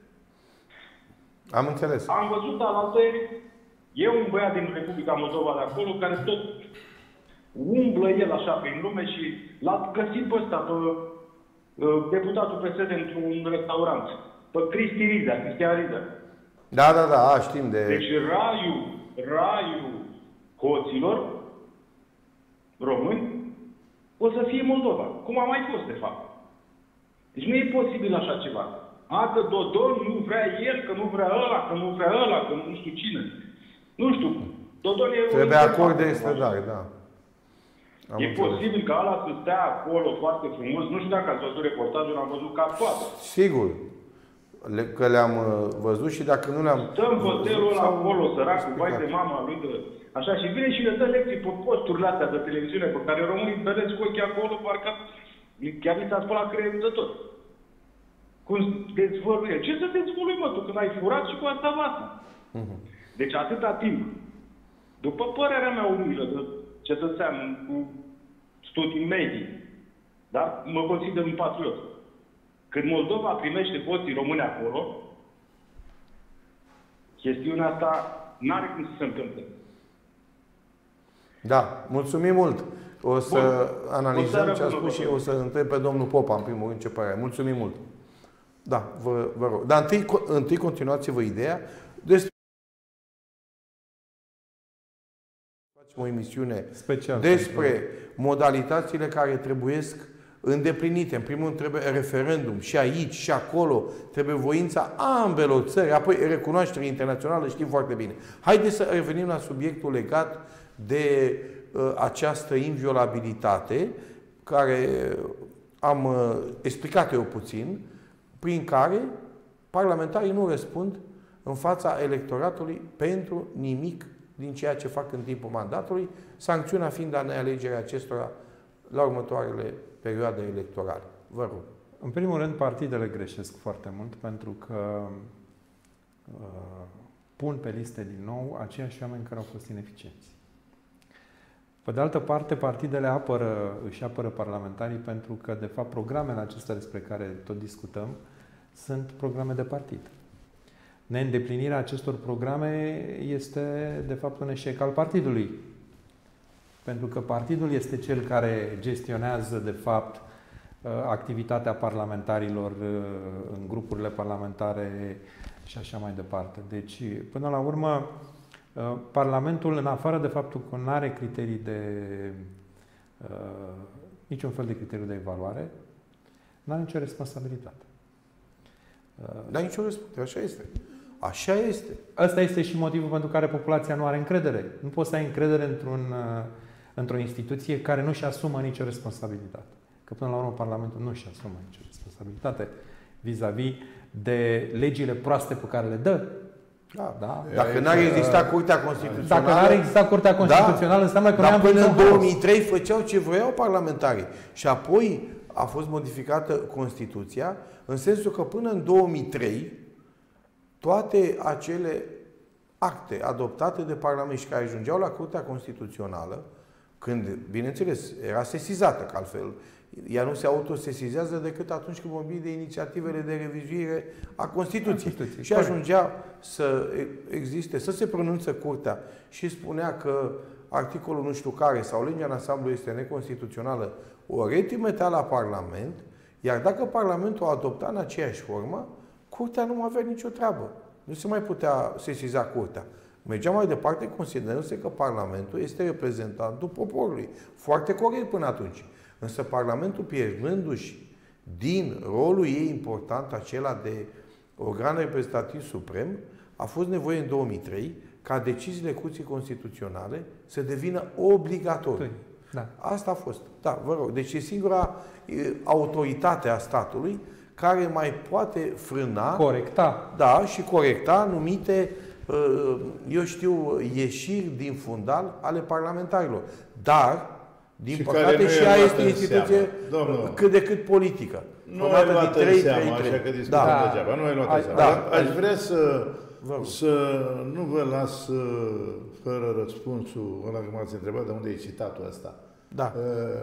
Am înțeles. Am văzut alaltăieri, e un băiat din Republica Moldova de acolo, care tot umblă el așa prin lume și l-a găsit pe ăsta, pe deputatul PSD într-un restaurant. Pe Cristian Riză. Da, știm de... Deci raiul hoților români o să fie Moldova. Cum a mai fost, de fapt. Deci nu e posibil așa ceva. Că Dodon nu vrea el, că nu vrea ăla, că nu vrea ăla, că nu știu cine. Nu știu. Dodon e... Trebuie acord de extradare, da. E posibil ca ăla să stea acolo foarte frumos. Nu știu dacă ați văzut reportajul, am văzut ca toată. Sigur. Că le-am văzut și dacă nu le-am... Stă în hotelul ăla acolo, săracul, vai de mama lui, așa, și vine și le dă lecții pe posturile astea de televiziune, pe care românii vedeți cu ochii acolo, parcă chiar li s-a spălat creierul de tot. Cum dezvăluie. Ce să dezvălui, mă, tu, când ai furat și cu asta vată? Deci atâta timp, după părerea mea umilă, de cetățean cu studii medii, dar mă consider un patriot. Când Moldova primește hoții români acolo, chestiunea asta n-are cum să se întâmple. Da, mulțumim mult. O să analizăm ce a spus și o să întreb pe domnul Popa, în primul rând, ce părere. Mulțumim mult. Da, vă rog. Dar întâi continuați-vă ideea despre facem o emisiune special despre modalitățile care trebuiesc îndeplinite. În primul rând trebuie referendum și aici și acolo. Trebuie voința ambelor țări, apoi recunoaștere internațională, știm foarte bine. Haideți să revenim la subiectul legat de această inviolabilitate, care am explicat eu puțin, prin care parlamentarii nu răspund în fața electoratului pentru nimic din ceea ce fac în timpul mandatului, sancțiunea fiind a nealegerea acestora la următoarele perioade electorale. Vă rog. În primul rând, partidele greșesc foarte mult pentru că pun pe liste din nou aceiași oameni care au fost ineficienți. Pe de altă parte, partidele își apără parlamentarii pentru că, de fapt, programele acestea despre care tot discutăm sunt programe de partid. Neîndeplinirea acestor programe este, de fapt, un eșec al partidului. Pentru că partidul este cel care gestionează, de fapt, activitatea parlamentarilor în grupurile parlamentare și așa mai departe. Deci, până la urmă, Parlamentul, în afară de faptul că nu are criterii niciun fel de criteriu de evaluare, nu are nicio responsabilitate. Dar nicio responsabilitate, așa este. Așa este. Ăsta este și motivul pentru care populația nu are încredere. Nu poți să ai încredere într-o instituție care nu își asumă nicio responsabilitate. Că până la urmă Parlamentul nu își asumă nicio responsabilitate vis-a-vis de legile proaste pe care le dă. Da. Dacă n-ar exista Curtea Constituțională... Dacă n-ar exista Curtea Constituțională, înseamnă că noi am până în 2003 făceau ce voiau parlamentarii. Și apoi a fost modificată Constituția, în sensul că până în 2003 toate acele acte adoptate de Parlament și care ajungeau la Curtea Constituțională, când, bineînțeles, era sesizată, că altfel ea nu se autosesizează decât atunci când vorbim de inițiativele de revizuire a Constituției. Și ajungea să existe, să se pronunță Curtea și spunea că articolul nu știu care sau legea în ansamblu este neconstituțională, o retrimitea la Parlament, iar dacă Parlamentul o adopta în aceeași formă, Curtea nu avea nicio treabă. Nu se mai putea sesiza Curtea. Mergea mai departe considerându-se că Parlamentul este reprezentantul poporului. Foarte corect până atunci. Însă Parlamentul, pierdându-și din rolul ei important, acela de organ reprezentativ suprem, a fost nevoie în 2003 ca deciziile Curții Constituționale să devină obligatorii. Da. Asta a fost. Da, vă rog. Deci e singura autoritate a statului care mai poate frâna, corecta. Da, și corecta anumite, eu știu, ieșiri din fundal ale parlamentarilor. Dar, din păcate, și ea este instituție cât de cât politică. Nu ai luat în seama, așa că discutăm degeaba. Nu ai luat în seama. Aș vrea să nu vă las fără răspunsul ăla că m-ați întrebat de unde e citatul ăsta. Da.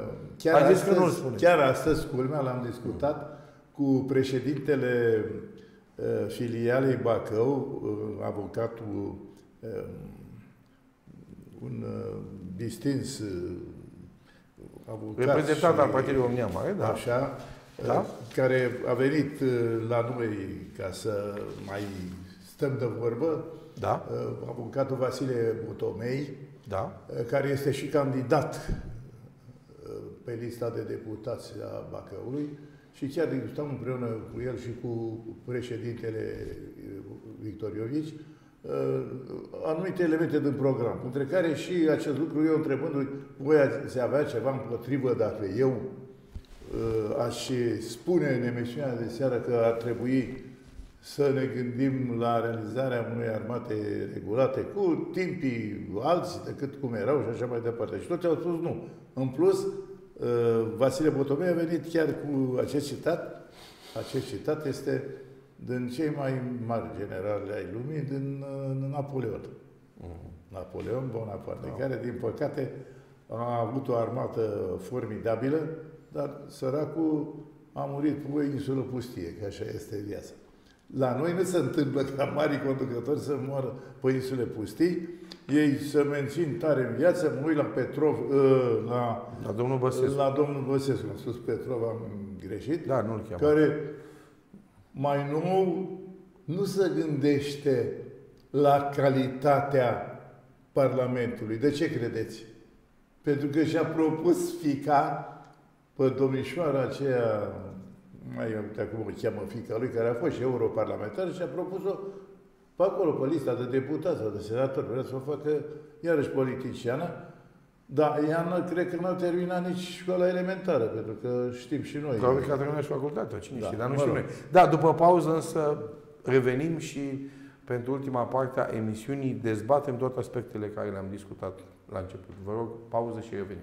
Chiar astăzi, culmea, l-am discutat cu președintele filialei Bacău, avocatul, un distins avocat, reprezentant al Partidului România Mare, da. Așa, da? Care a venit la noi ca să mai stăm de vorbă, da. Avocatul Vasile Butomei, da. Care este și candidat pe lista de deputați a Bacăului. Și chiar discutam împreună cu el și cu președintele Victor Iovici anumite elemente din program, între care și acest lucru, eu întrebându-i, voi ați avea ceva împotrivă dacă eu aș spune în emisiunea de seară că ar trebui să ne gândim la realizarea unei armate regulate cu timpii alții decât cum erau și așa mai departe. Și toți au spus nu. În plus, Vasile Botomei a venit chiar cu acest citat. Acest citat este din cei mai mari generali ai lumii, din Napoleon. Napoleon Bonaparte, care, din păcate, a avut o armată formidabilă, dar săracul a murit pe o insulă pustie, că așa este viața. La noi nu se întâmplă ca mari conducători să moară pe insule pustii, ei se mențin tare în viață. Mă uit la Petrov, la domnul Băsescu. La domnul Băsescu, am spus Petrov, am greșit. Da, nu-l cheamă. Care mai nou nu se gândește la calitatea Parlamentului. De ce credeți? Pentru că și-a propus fica pe domnișoara aceea, mai uite acum o cheamă fica lui, care a fost și europarlamentar, și a propus-o pe acolo, pe lista de deputați sau de senatori. Vrea să o facă iarăși politiciană, dar ea cred că n-a terminat nici școala elementară, pentru că știm și noi. Probabil că a terminat și facultatea, cine știe, dar nu mă știm rog. noi. Da, după pauză însă revenim și pentru ultima parte a emisiunii dezbatem toate aspectele care le-am discutat la început. Vă rog, pauză și revenim.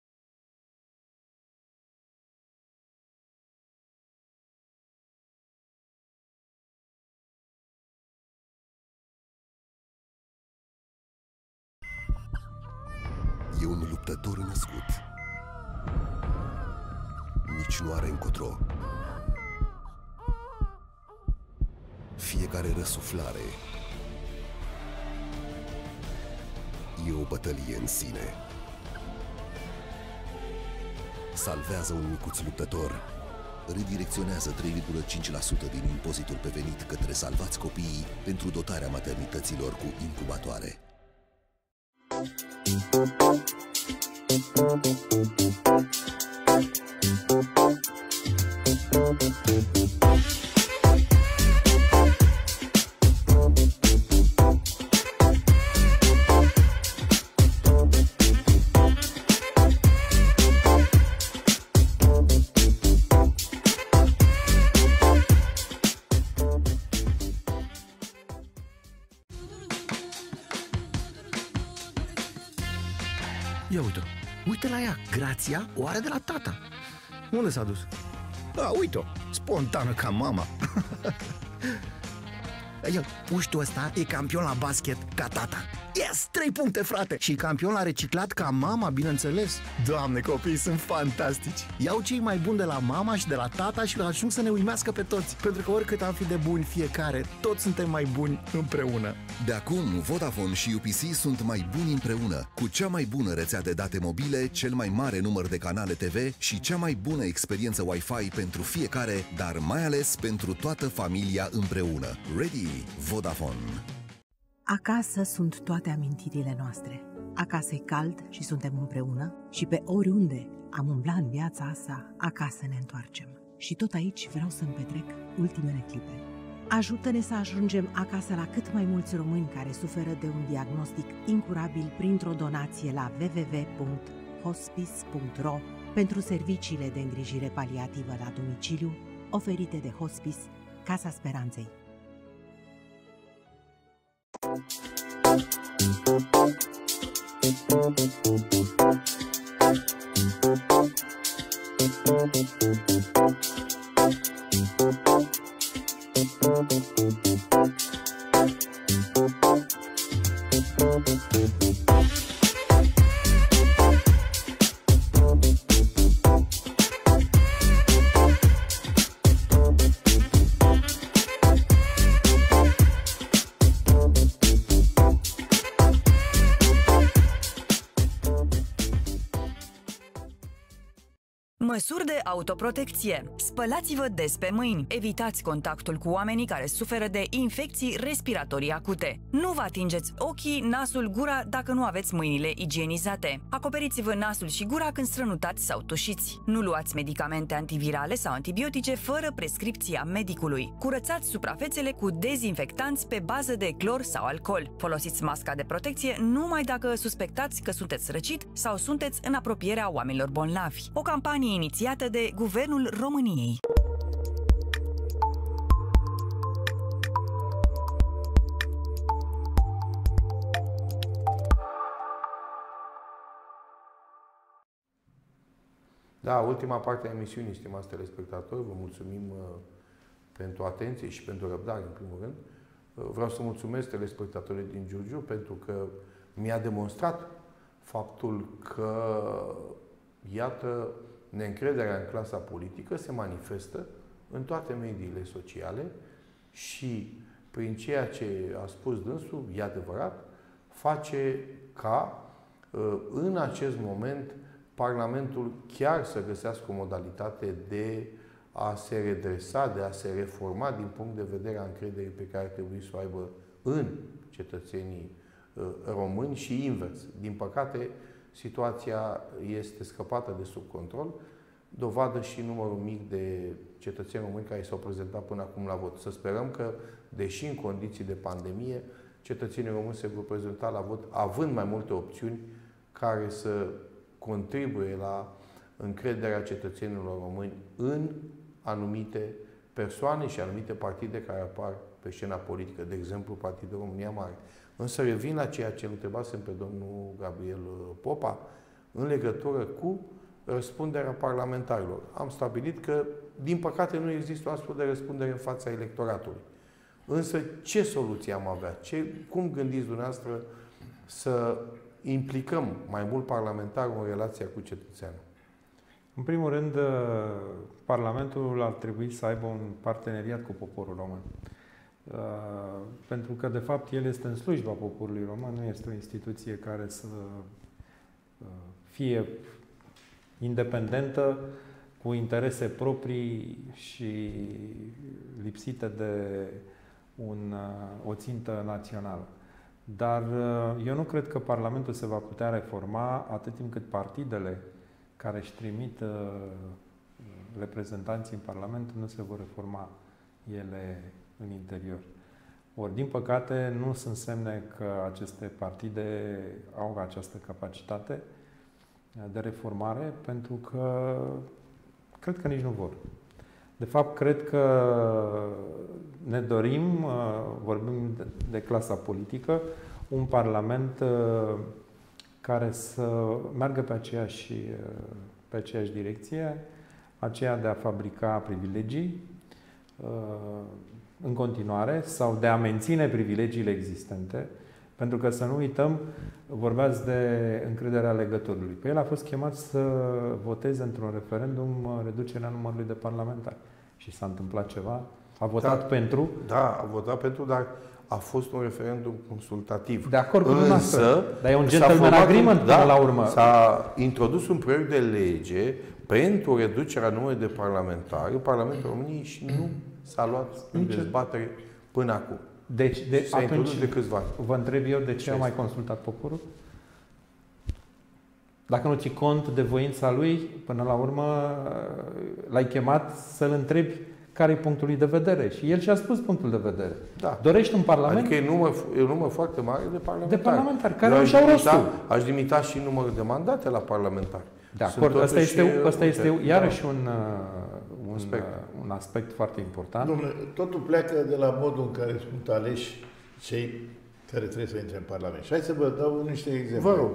E un luptător născut. Nici nu are încotro. Fiecare răsuflare e o bătălie în sine. Salvează un micuț luptător. Redirecționează 3,5% din impozitul pe venit către Salvați Copiii pentru dotarea maternităților cu incubatoare. Ia uite-o. Uite la ea, Grația o are de la tata. Unde s-a dus? Da, uite-o, spontană ca mama. Ia, puștul ăsta e campion la basket ca tata. Yes, 3 puncte, frate! Și campion la reciclat ca mama, bineînțeles. Doamne, copiii sunt fantastici. Iau cei mai buni de la mama și de la tata și ajung să ne uimească pe toți. Pentru că oricât am fi de buni fiecare, toți suntem mai buni împreună. De acum, Vodafone și UPC sunt mai buni împreună, cu cea mai bună rețea de date mobile, cel mai mare număr de canale TV și cea mai bună experiență Wi-Fi pentru fiecare, dar mai ales pentru toată familia împreună. Ready? Vodafone. Acasă sunt toate amintirile noastre. Acasă e cald și suntem împreună și pe oriunde am umblat în viața asta, acasă ne întoarcem. Și tot aici vreau să-mi petrec ultimele clipe. Ajută-ne să ajungem acasă la cât mai mulți români care suferă de un diagnostic incurabil printr-o donație la www.hospice.ro pentru serviciile de îngrijire paliativă la domiciliu oferite de Hospice Casa Speranței. Măsuri de autoprotecție. Spălați-vă des pe mâini. Evitați contactul cu oamenii care suferă de infecții respiratorii acute. Nu vă atingeți ochii, nasul, gura dacă nu aveți mâinile igienizate. Acoperiți-vă nasul și gura când strănutați sau tușiți. Nu luați medicamente antivirale sau antibiotice fără prescripția medicului. Curățați suprafețele cu dezinfectanți pe bază de clor sau alcool. Folosiți masca de protecție numai dacă suspectați că sunteți răcit sau sunteți în apropierea oamenilor bolnavi. O campanie inițiată de Guvernul României. Da, ultima parte a emisiunii, stimați telespectatori, vă mulțumim pentru atenție și pentru răbdare, în primul rând. Vreau să mulțumesc telespectatorii din Giurgiu pentru că mi-a demonstrat faptul că, iată, neîncrederea în clasa politică se manifestă în toate mediile sociale și prin ceea ce a spus dânsul, e adevărat, face ca în acest moment Parlamentul chiar să găsească o modalitate de a se redresa, de a se reforma din punct de vedere a încrederii pe care trebuie să o aibă în cetățenii români și invers. Din păcate, situația este scăpată de sub control, dovadă și numărul mic de cetățeni români care s-au prezentat până acum la vot. Să sperăm că, deși în condiții de pandemie, cetățenii români se vor prezenta la vot având mai multe opțiuni care să contribuie la încrederea cetățenilor români în anumite persoane și anumite partide care apar pe scena politică, de exemplu Partidul România Mare. Însă revin la ceea ce îl întrebasem pe domnul Gabriel Popa în legătură cu răspunderea parlamentarilor. Am stabilit că, din păcate, nu există o astfel de răspundere în fața electoratului. Însă, ce soluție am avea? Cum gândiți dumneavoastră să implicăm mai mult parlamentarul în relația cu cetățeanul? În primul rând, Parlamentul ar trebui să aibă un parteneriat cu poporul român. Pentru că, de fapt, el este în slujba poporului român, nu este o instituție care să fie independentă, cu interese proprii și lipsite de o țintă națională. Dar eu nu cred că Parlamentul se va putea reforma atât timp cât partidele care își trimit reprezentanții în Parlament nu se vor reforma ele în interior. Ori, din păcate, nu sunt semne că aceste partide au această capacitate de reformare, pentru că cred că nici nu vor. De fapt, cred că ne dorim, vorbim de clasa politică, un Parlament care să meargă pe aceeași direcție, aceea de a fabrica privilegii în continuare sau de a menține privilegiile existente. Pentru că, să nu uităm, vorbeați de încrederea alegătorului. Pe el a fost chemat să voteze într-un referendum reducerea numărului de parlamentari. Și s-a întâmplat ceva? A votat pentru? Da, a votat pentru, dar a fost un referendum consultativ. De acord cu dumneavoastră. Dar e un gentleman agreement până la urmă. S-a introdus un proiect de lege pentru reducerea numărului de parlamentari în Parlamentul României și nu s-a luat în dezbatere până acum. Deci, atunci, de câțiva ani. Vă întreb eu de ce a mai consultat poporul? Dacă nu ții cont de voința lui, până la urmă l-ai chemat să-l întrebi care e punctul lui de vedere. Și el și-a spus punctul de vedere. Da. Dorești un parlament? Adică e un număr foarte mare de parlamentari. De parlamentari, care nu și-au rostul. Aș limita și numărul de mandate la parlamentari. De acord, asta este iarăși un aspect foarte important. Dom'le, totul pleacă de la modul în care sunt aleși cei care trebuie să intre în Parlament. Și hai să vă dau niște exemple. Vă rog.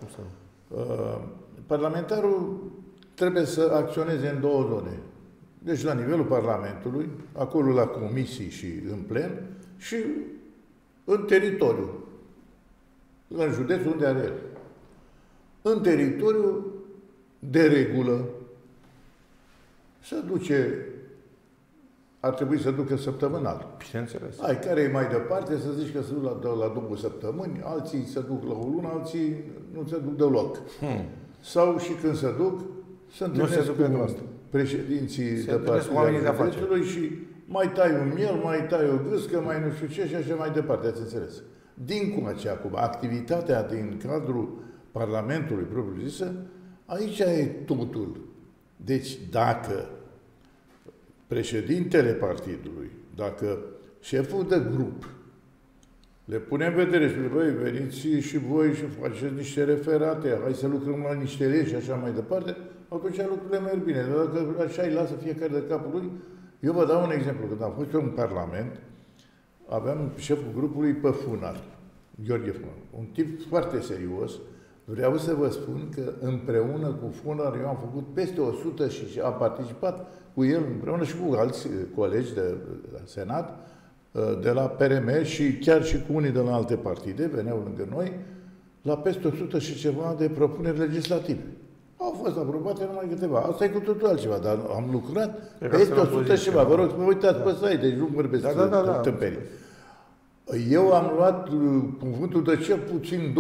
Parlamentarul trebuie să acționeze în două zone. Deci la nivelul Parlamentului, acolo la comisii și în plen, și în teritoriu, în județul unde are el. În teritoriu, de regulă, se duce, ar trebui să ducă săptămânal. Bineînțeles. Ai care e mai departe, să zici că se duc la 2 săptămâni, alții se duc la o lună, alții nu se duc deloc. Sau și când se duc, se întâlnesc cu președinții de partidului și mai tai un miel, mai tai o gâscă, mai nu știu ce și așa mai departe, ați înțeles. Dincolo acum, activitatea din cadrul Parlamentului propriu-zisă, aici e totul. Deci dacă președintele partidului, dacă șeful de grup le pune în vedere și băi, veniți și voi și faceți niște referate, hai să lucrăm la niște legi și așa mai departe, atunci lucrurile merg bine. Dar dacă așa îi lasă fiecare de capul lui, eu vă dau un exemplu. Când am fost eu în Parlament, aveam șeful grupului pe Funar, Gheorghe Funar, un tip foarte serios. Vreau să vă spun că împreună cu Funar eu am făcut peste 100 și am participat cu el împreună și cu alți colegi de la Senat, de la PRM și chiar și cu unii de la alte partide, veneau lângă noi, la peste 100 și ceva de propuneri legislative. Au fost aprobate numai câteva. Asta e cu totul altceva, dar am lucrat peste 100 și ceva. Vă rog să mă uitați pe site, deci nu vorbesc tâmperii. Eu am luat cuvântul de cel puțin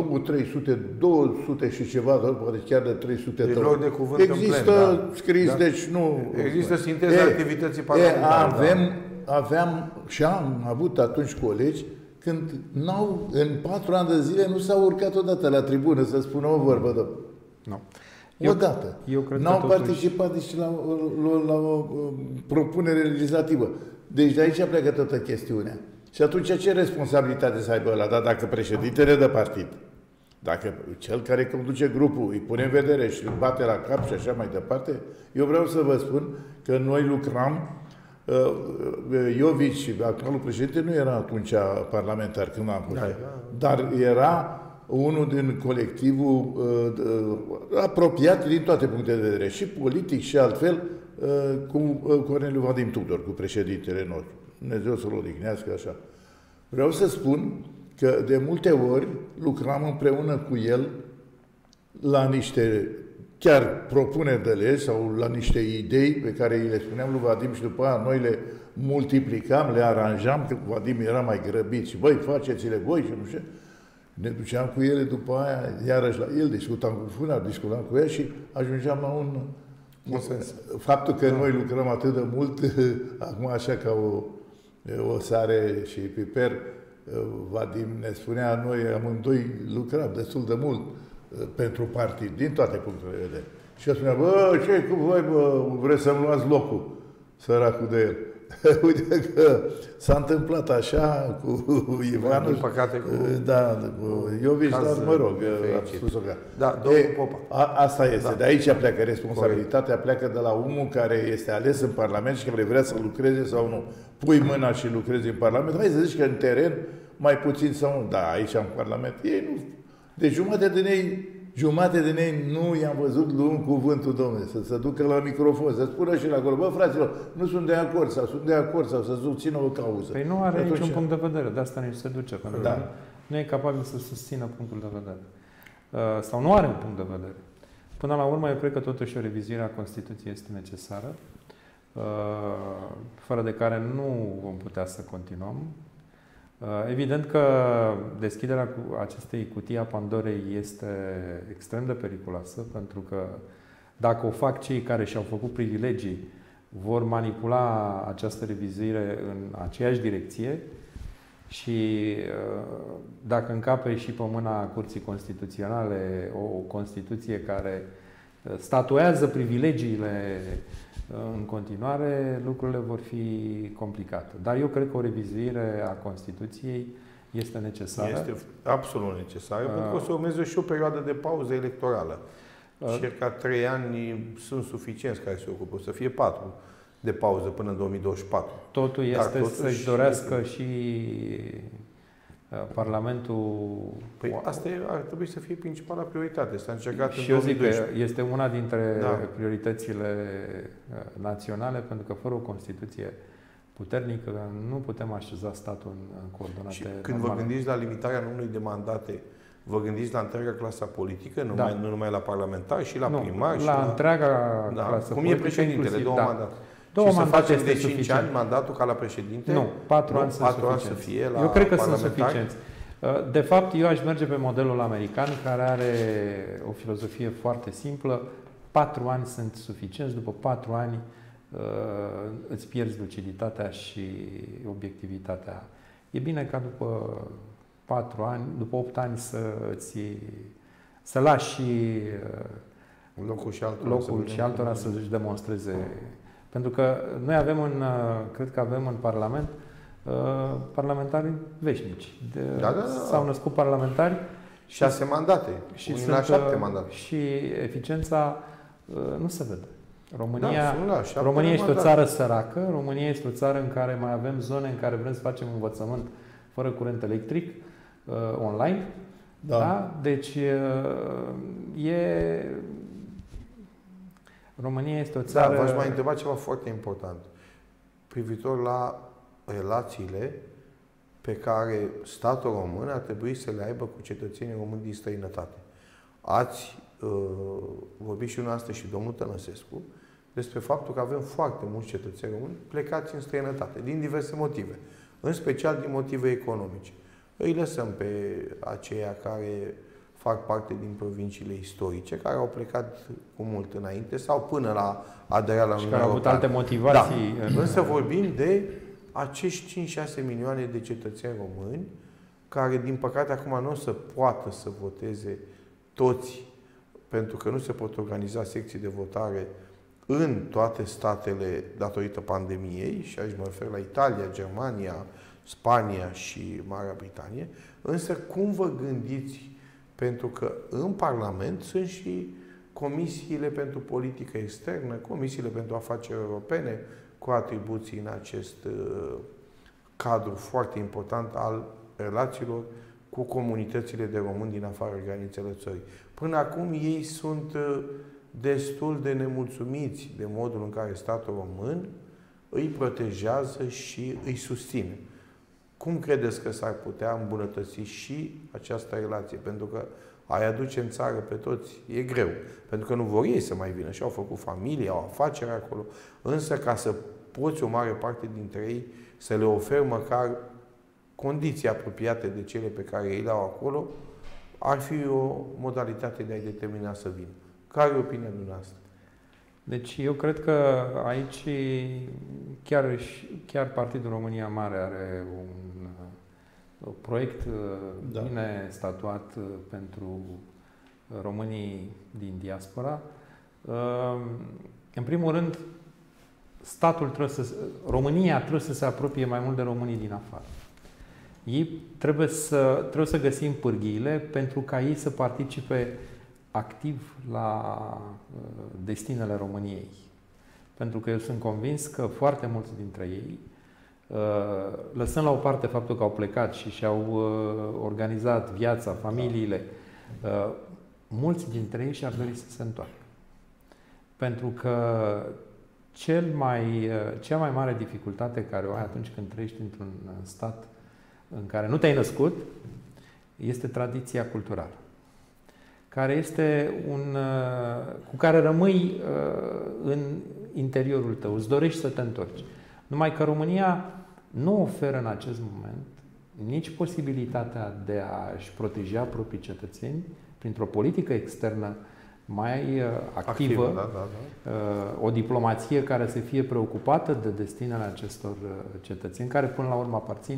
200 și ceva, poate chiar de 300. Deci loc de cuvânt există în plen, scris, da? Deci nu... Există sinteza activității parlamentare. Aveam și am avut atunci colegi când în 4 ani de zile nu s-au urcat odată la tribună să spună o vorbă, domnule. Nu. Odată. N-au participat nici la o propunere legislativă. Deci de aici pleacă toată chestiunea. Și atunci ce responsabilitate să aibă ăla? Dar dacă președintele de partid, dacă cel care conduce grupul îi pune în vedere și îl bate la cap și așa mai departe, eu vreau să vă spun că noi lucram, Iovici, actualul președinte, nu era atunci parlamentar când am fost, dar era unul din colectivul apropiat din toate punctele de vedere, și politic și altfel, cu Corneliu Vadim Tudor, cu președintele nostru. Dumnezeu să-l odihnească așa. Vreau să spun că de multe ori lucram împreună cu el la niște chiar propuneri de legi sau la niște idei pe care îi le spuneam lui Vadim și după aia noi le multiplicam, le aranjam, că Vadim era mai grăbit și băi, faceți-le voi și nu știu. Ne duceam cu ele după aia, iarăși la el, discutam cu Funar, discutam cu ea și ajungeam la un sens. Faptul că noi lucrăm atât de mult, acum așa ca o sare și piper, Vadim ne spunea, noi amândoi lucram destul de mult pentru partid, din toate punctele de vedere. Și el spunea, bă, ce cu voi, bă, vreți să-mi luați locul, săracul de el. Uite că s-a întâmplat așa cu Ivan. Din păcate cu... Da, cu Iovici, dar mă rog, am spus-o ca. Da, domnul Popa. Asta este. Da. De aici pleacă responsabilitatea, pleacă de la omul care este ales în Parlament și care vrea să lucreze sau nu. Pui mâna și lucrezi în Parlament. Hai să zici că în teren mai puțin sau nu. Da, aici în Parlament. Ei nu. Deci jumate din ei nu i-am văzut luând cuvântul, domnule, să se ducă la microfon, să spună și la acolo, bă, fraților, nu sunt de acord sau sunt de acord sau să susțină o cauză. Păi nu are niciun punct de vedere, de asta nici se duce, pentru că nu e capabil să susțină punctul de vedere. Sau nu are un punct de vedere. Până la urmă, eu cred că totuși o revizuire a Constituției este necesară, fără de care nu vom putea să continuăm. Evident că deschiderea acestei cutii a Pandorei este extrem de periculoasă, pentru că dacă o fac cei care și-au făcut privilegii, vor manipula această revizuire în aceeași direcție și dacă încape și pe mâna Curții Constituționale o Constituție care statuează privilegiile în continuare, lucrurile vor fi complicate. Dar eu cred că o revizuire a Constituției este necesară. Este absolut necesară, pentru că o să urmeze și o perioadă de pauză electorală. Circa 3 ani sunt suficienți care se ocupă, o să fie 4 de pauză până în 2024. Totul este să-și dorească și Parlamentul... Păi asta ar trebui să fie principala prioritate. S-a încercat și în 2012. Și eu zic că este una dintre prioritățile naționale, pentru că fără o Constituție puternică nu putem așeza statul în coordonate și când vă gândiți la limitarea numărului de mandate, vă gândiți la întreaga clasă politică, nu numai la parlamentari, și la primari? La întreaga clasă Cum politică. e președintele, 2 mandate. Și să facem de 5 ani mandatul ca la președinte? Nu, 4 ani sunt suficienți. Să fie la eu cred că sunt suficienți. De fapt, eu aș merge pe modelul american, care are o filozofie foarte simplă. 4 ani sunt suficienți, după 4 ani îți pierzi luciditatea și obiectivitatea. E bine ca după 4 ani, după 8 ani să lași locul și altora să-și demonstreze. Pentru că noi avem cred că avem în Parlament parlamentari veșnici. S-au născut parlamentari 6 mandate. Și unii la 7 mandate. Și eficiența nu se vede. România este o țară săracă, România este o țară în care mai avem zone în care vrem să facem învățământ fără curent electric, online. Da? Deci România este o țară... Da, v-aș mai întreba ceva foarte important. Privitor la relațiile pe care statul român ar trebui să le aibă cu cetățenii români din străinătate. Ați vorbit și dumneavoastră și domnul Tănăsescu despre faptul că avem foarte mulți cetățeni români plecați în străinătate, din diverse motive, în special din motive economice. Îi lăsăm pe aceia care fac parte din provinciile istorice, care au plecat cu mult înainte sau până la aderarea la Uniunea Europeană. Și care au avut alte motivații. Da. Însă vorbim de acești 5-6 milioane de cetățeni români care, din păcate, acum nu o să poată să voteze toți, pentru că nu se pot organiza secții de votare în toate statele datorită pandemiei, și aici mă refer la Italia, Germania, Spania și Marea Britanie. Însă cum vă gândiți, pentru că în Parlament sunt și comisiile pentru politică externă, comisiile pentru afaceri europene, cu atribuții în acest cadru foarte important al relațiilor cu comunitățile de români din afara granițelor țării. Până acum ei sunt destul de nemulțumiți de modul în care statul român îi protejează și îi susține. Cum credeți că s-ar putea îmbunătăți și această relație? Pentru că a-i aduce în țară pe toți e greu. Pentru că nu vor ei să mai vină și au făcut familie, au afaceri acolo. Însă ca să poți o mare parte dintre ei să le oferi măcar condiții apropiate de cele pe care ei le au acolo, ar fi o modalitate de a-i determina să vină. Care e opinia dumneavoastră? Deci eu cred că aici chiar Partidul România Mare are un proiect bine statuat pentru românii din diaspora. În primul rând, România trebuie să se apropie mai mult de românii din afară. Ei trebuie să găsim pârghiile pentru ca ei să participe activ la destinele României. Pentru că eu sunt convins că foarte mulți dintre ei, lăsând la o parte faptul că au plecat și și-au organizat viața, familiile, mulți dintre ei și-ar dori să se întoarcă. Pentru că cea mai mare dificultate care o ai atunci când trăiești într-un stat în care nu te-ai născut, este tradiția culturală, care este cu care rămâi în interiorul tău, îți dorești să te întorci. Numai că România nu oferă în acest moment nici posibilitatea de a-și proteja proprii cetățeni printr-o politică externă mai activă, o diplomație care să fie preocupată de destinele acestor cetățeni, care până la urmă aparțin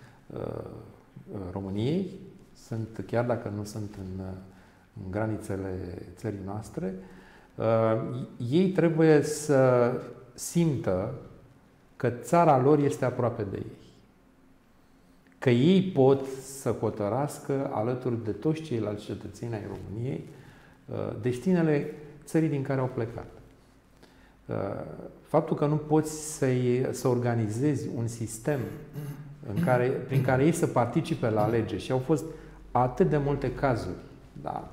României, chiar dacă nu sunt în granițele țării noastre, ei trebuie să simtă că țara lor este aproape de ei. Că ei pot să hotărască, alături de toți ceilalți cetățeni ai României, destinele țării din care au plecat. Faptul că nu poți să organizezi un sistem prin care ei să participe la alegeri, și au fost atât de multe cazuri, da?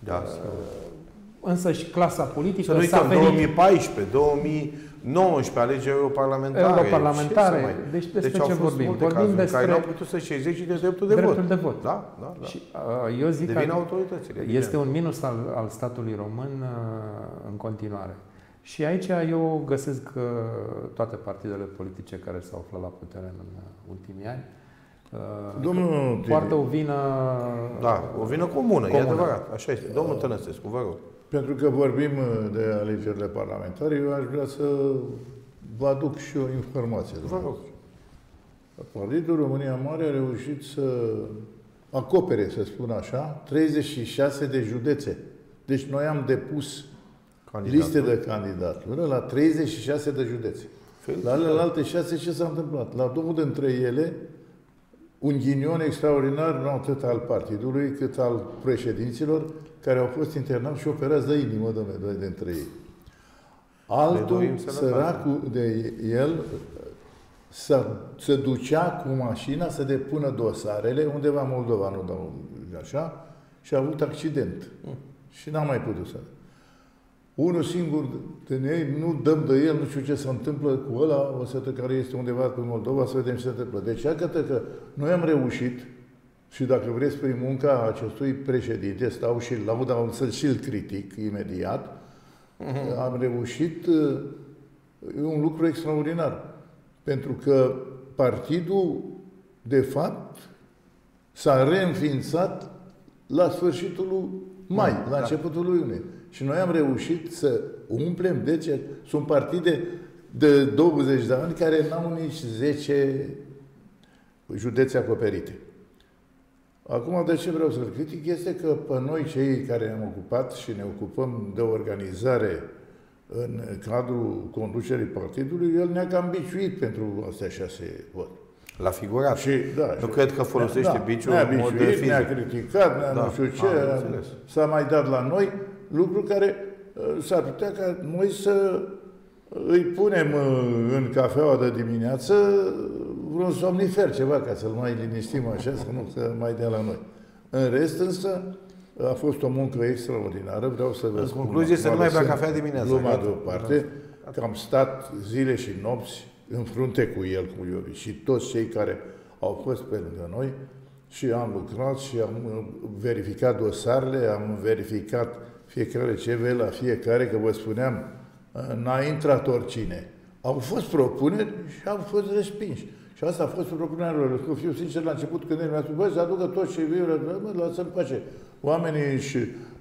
Însă și clasa politică să nu uităm, 2014, 2019, alegeri europarlamentare. Deci despre ce vorbim? Vorbim despre care nu au putut să-și exercite dreptul de vot. Da. Și eu zic că este un minus al statului român în continuare. Și aici eu găsesc toate partidele politice care s-au aflat la putere în ultimii ani poartă o vină... Da, o vină comună, e adevărat. Așa este. Domnul Tănăsescu, vă rog. Pentru că vorbim de alegerile parlamentare, eu aș vrea să vă aduc și o informație. Vă rog. Partidul România Mare a reușit să acopere, să spun așa, 36 de județe. Deci noi am depus liste de candidatură la 36 de județe. La alte 6 ce s-a întâmplat? La două dintre ele, un ghinion extraordinar, nu atât al partidului, cât al președinților, care au fost internați și operați de inimă, domnule, doi dintre ei. Altul, săracul de el, se ducea cu mașina să depună dosarele, undeva în Moldova, nu dau așa, și a avut accident. Și n-a mai putut să... unul singur de noi, nu dăm de el, nu știu ce se întâmplă cu ăla, o să care este undeva pe Moldova, să vedem ce se întâmplă. Deci, iată că noi am reușit, și dacă vreți, prin munca acestui președinte, stau și lauda, să și-l critic imediat, am reușit un lucru extraordinar. Pentru că partidul, de fapt, s-a reînființat la sfârșitul mai, la începutul lui iunie. Și noi am reușit să umplem, deci sunt partide de 20 de ani care n-au nici 10 județe acoperite. Acum, de ce vreau să-l critic este că pe noi, cei care ne-am ocupat și ne ocupăm de organizare în cadrul conducerii partidului, el ne-a cam biciuit pentru astea 6 voturi. La figurat. Și, da, nu cred că folosește biciul în mod fizic. Ne-a criticat, nu știu ce, s-a mai dat la noi, lucru care s-ar putea ca noi să îi punem în cafeaua de dimineață vreun somnifer, ceva, ca să-l mai liniștim așa, să nu se mai dea la noi. În rest, însă, a fost o muncă extraordinară, vreau să vă spun. În concluzie, să nu mai bea cafea dimineața. Lumea deoparte, că am stat zile și nopți în frunte cu el, cu Iovi, și toți cei care au fost pe lângă noi, și am lucrat și am verificat dosarele, am verificat fiecare CV la fiecare, că vă spuneam, n-a intrat oricine. Au fost propuneri și au fost respinși. Și asta a fost propunerea lor. Să fiu sincer, la început, când el mi-a spus, băi, să aducă toți CV-urile, lasă-mi pace. Oamenii și...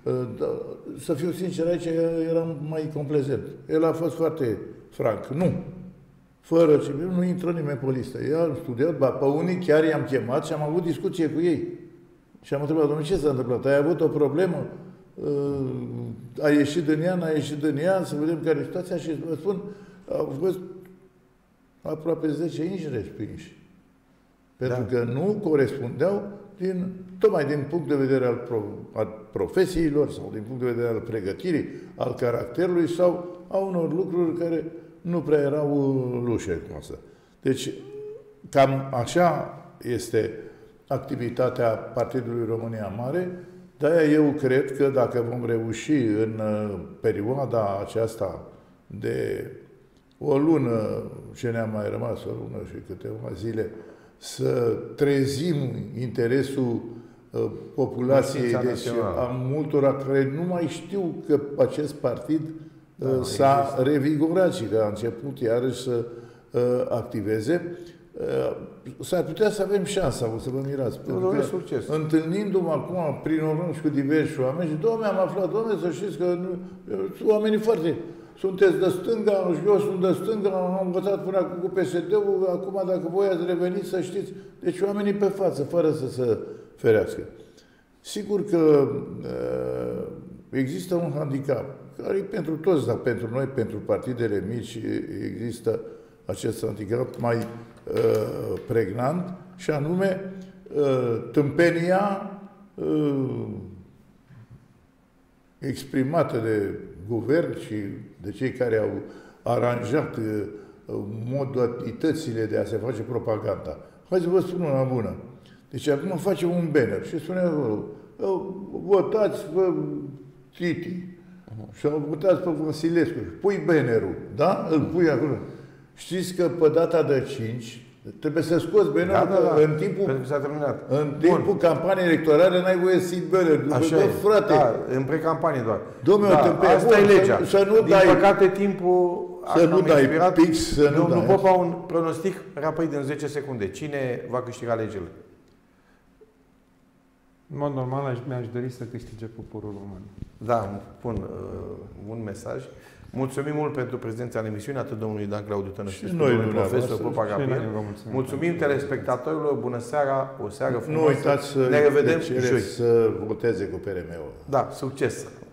să fiu sincer, aici eram mai complezent. El a fost foarte franc. Nu. Fără CV, nu intră nimeni pe listă. Eu am studiat, pe unii chiar i-am chemat și am avut discuție cu ei. Și am întrebat, domnule, ce s-a întâmplat? Ai avut o problemă? A ieșit din ea, n-a ieșit din ea, să vedem care e situația și vă spun, au fost aproape 10 inși respinși. Pentru că nu corespundeau tocmai din punct de vedere al profesiilor sau din punct de vedere al pregătirii, al caracterului sau a unor lucruri care nu prea erau lușe cum asta. Deci, cam așa este activitatea Partidului România Mare. De-aia eu cred că dacă vom reuși în perioada aceasta de o lună, ce ne-a mai rămas, o lună și câteva zile, să trezim interesul populației, deci a multora care nu mai știu că acest partid s-a revigorat și că a început iarăși să activeze, s-ar putea să avem șansa, o să vă mirați. Succes. Întâlnindu-mă acum prin oraș cu diversi oameni și, Doamne, am aflat, Doamne, să știți că oamenii foarte... Sunteți de stânga, eu sunt de stânga, am învățat până acum cu PSD-ul, acum dacă voi ați revenit, să știți. Deci oamenii pe față, fără să se ferească. Sigur că există un handicap, care e pentru toți, dar pentru noi, pentru partidele mici, există acest handicap mai pregnant, și anume tâmpenia exprimată de guvern și de cei care au aranjat modalitățile de a se face propaganda. Hai să vă spun una bună. Deci acum facem un banner și spune acolo, votați pe Titi și votați pe Vasilescu. Pui bannerul, da? Îl pui acolo. Știți că pe data de 5 trebuie să scoți bannerul, în timpul campaniei electorale n-ai voie să ții banner. Așa e, frate. Da, în precampanie doar. Dom'le, asta e legea. Din dai, păcate, timpul să nu dai pix, să nu dai. Domnul Popa, un pronostic rapid în 10 secunde. Cine va câștiga alegerile? În mod normal, mi-aș dori să câștige poporul român. Da, un mesaj. Mulțumim mult pentru prezența în emisiune, atât domnului Dan Claudiu Tănăsescu, domnului profesor Popa Gabriel. Mulțumim telespectatorilor, bună seara, o seară frumoasă. Nu uitați ne revedem joi. să voteze cu PRM-ul. Da, succes!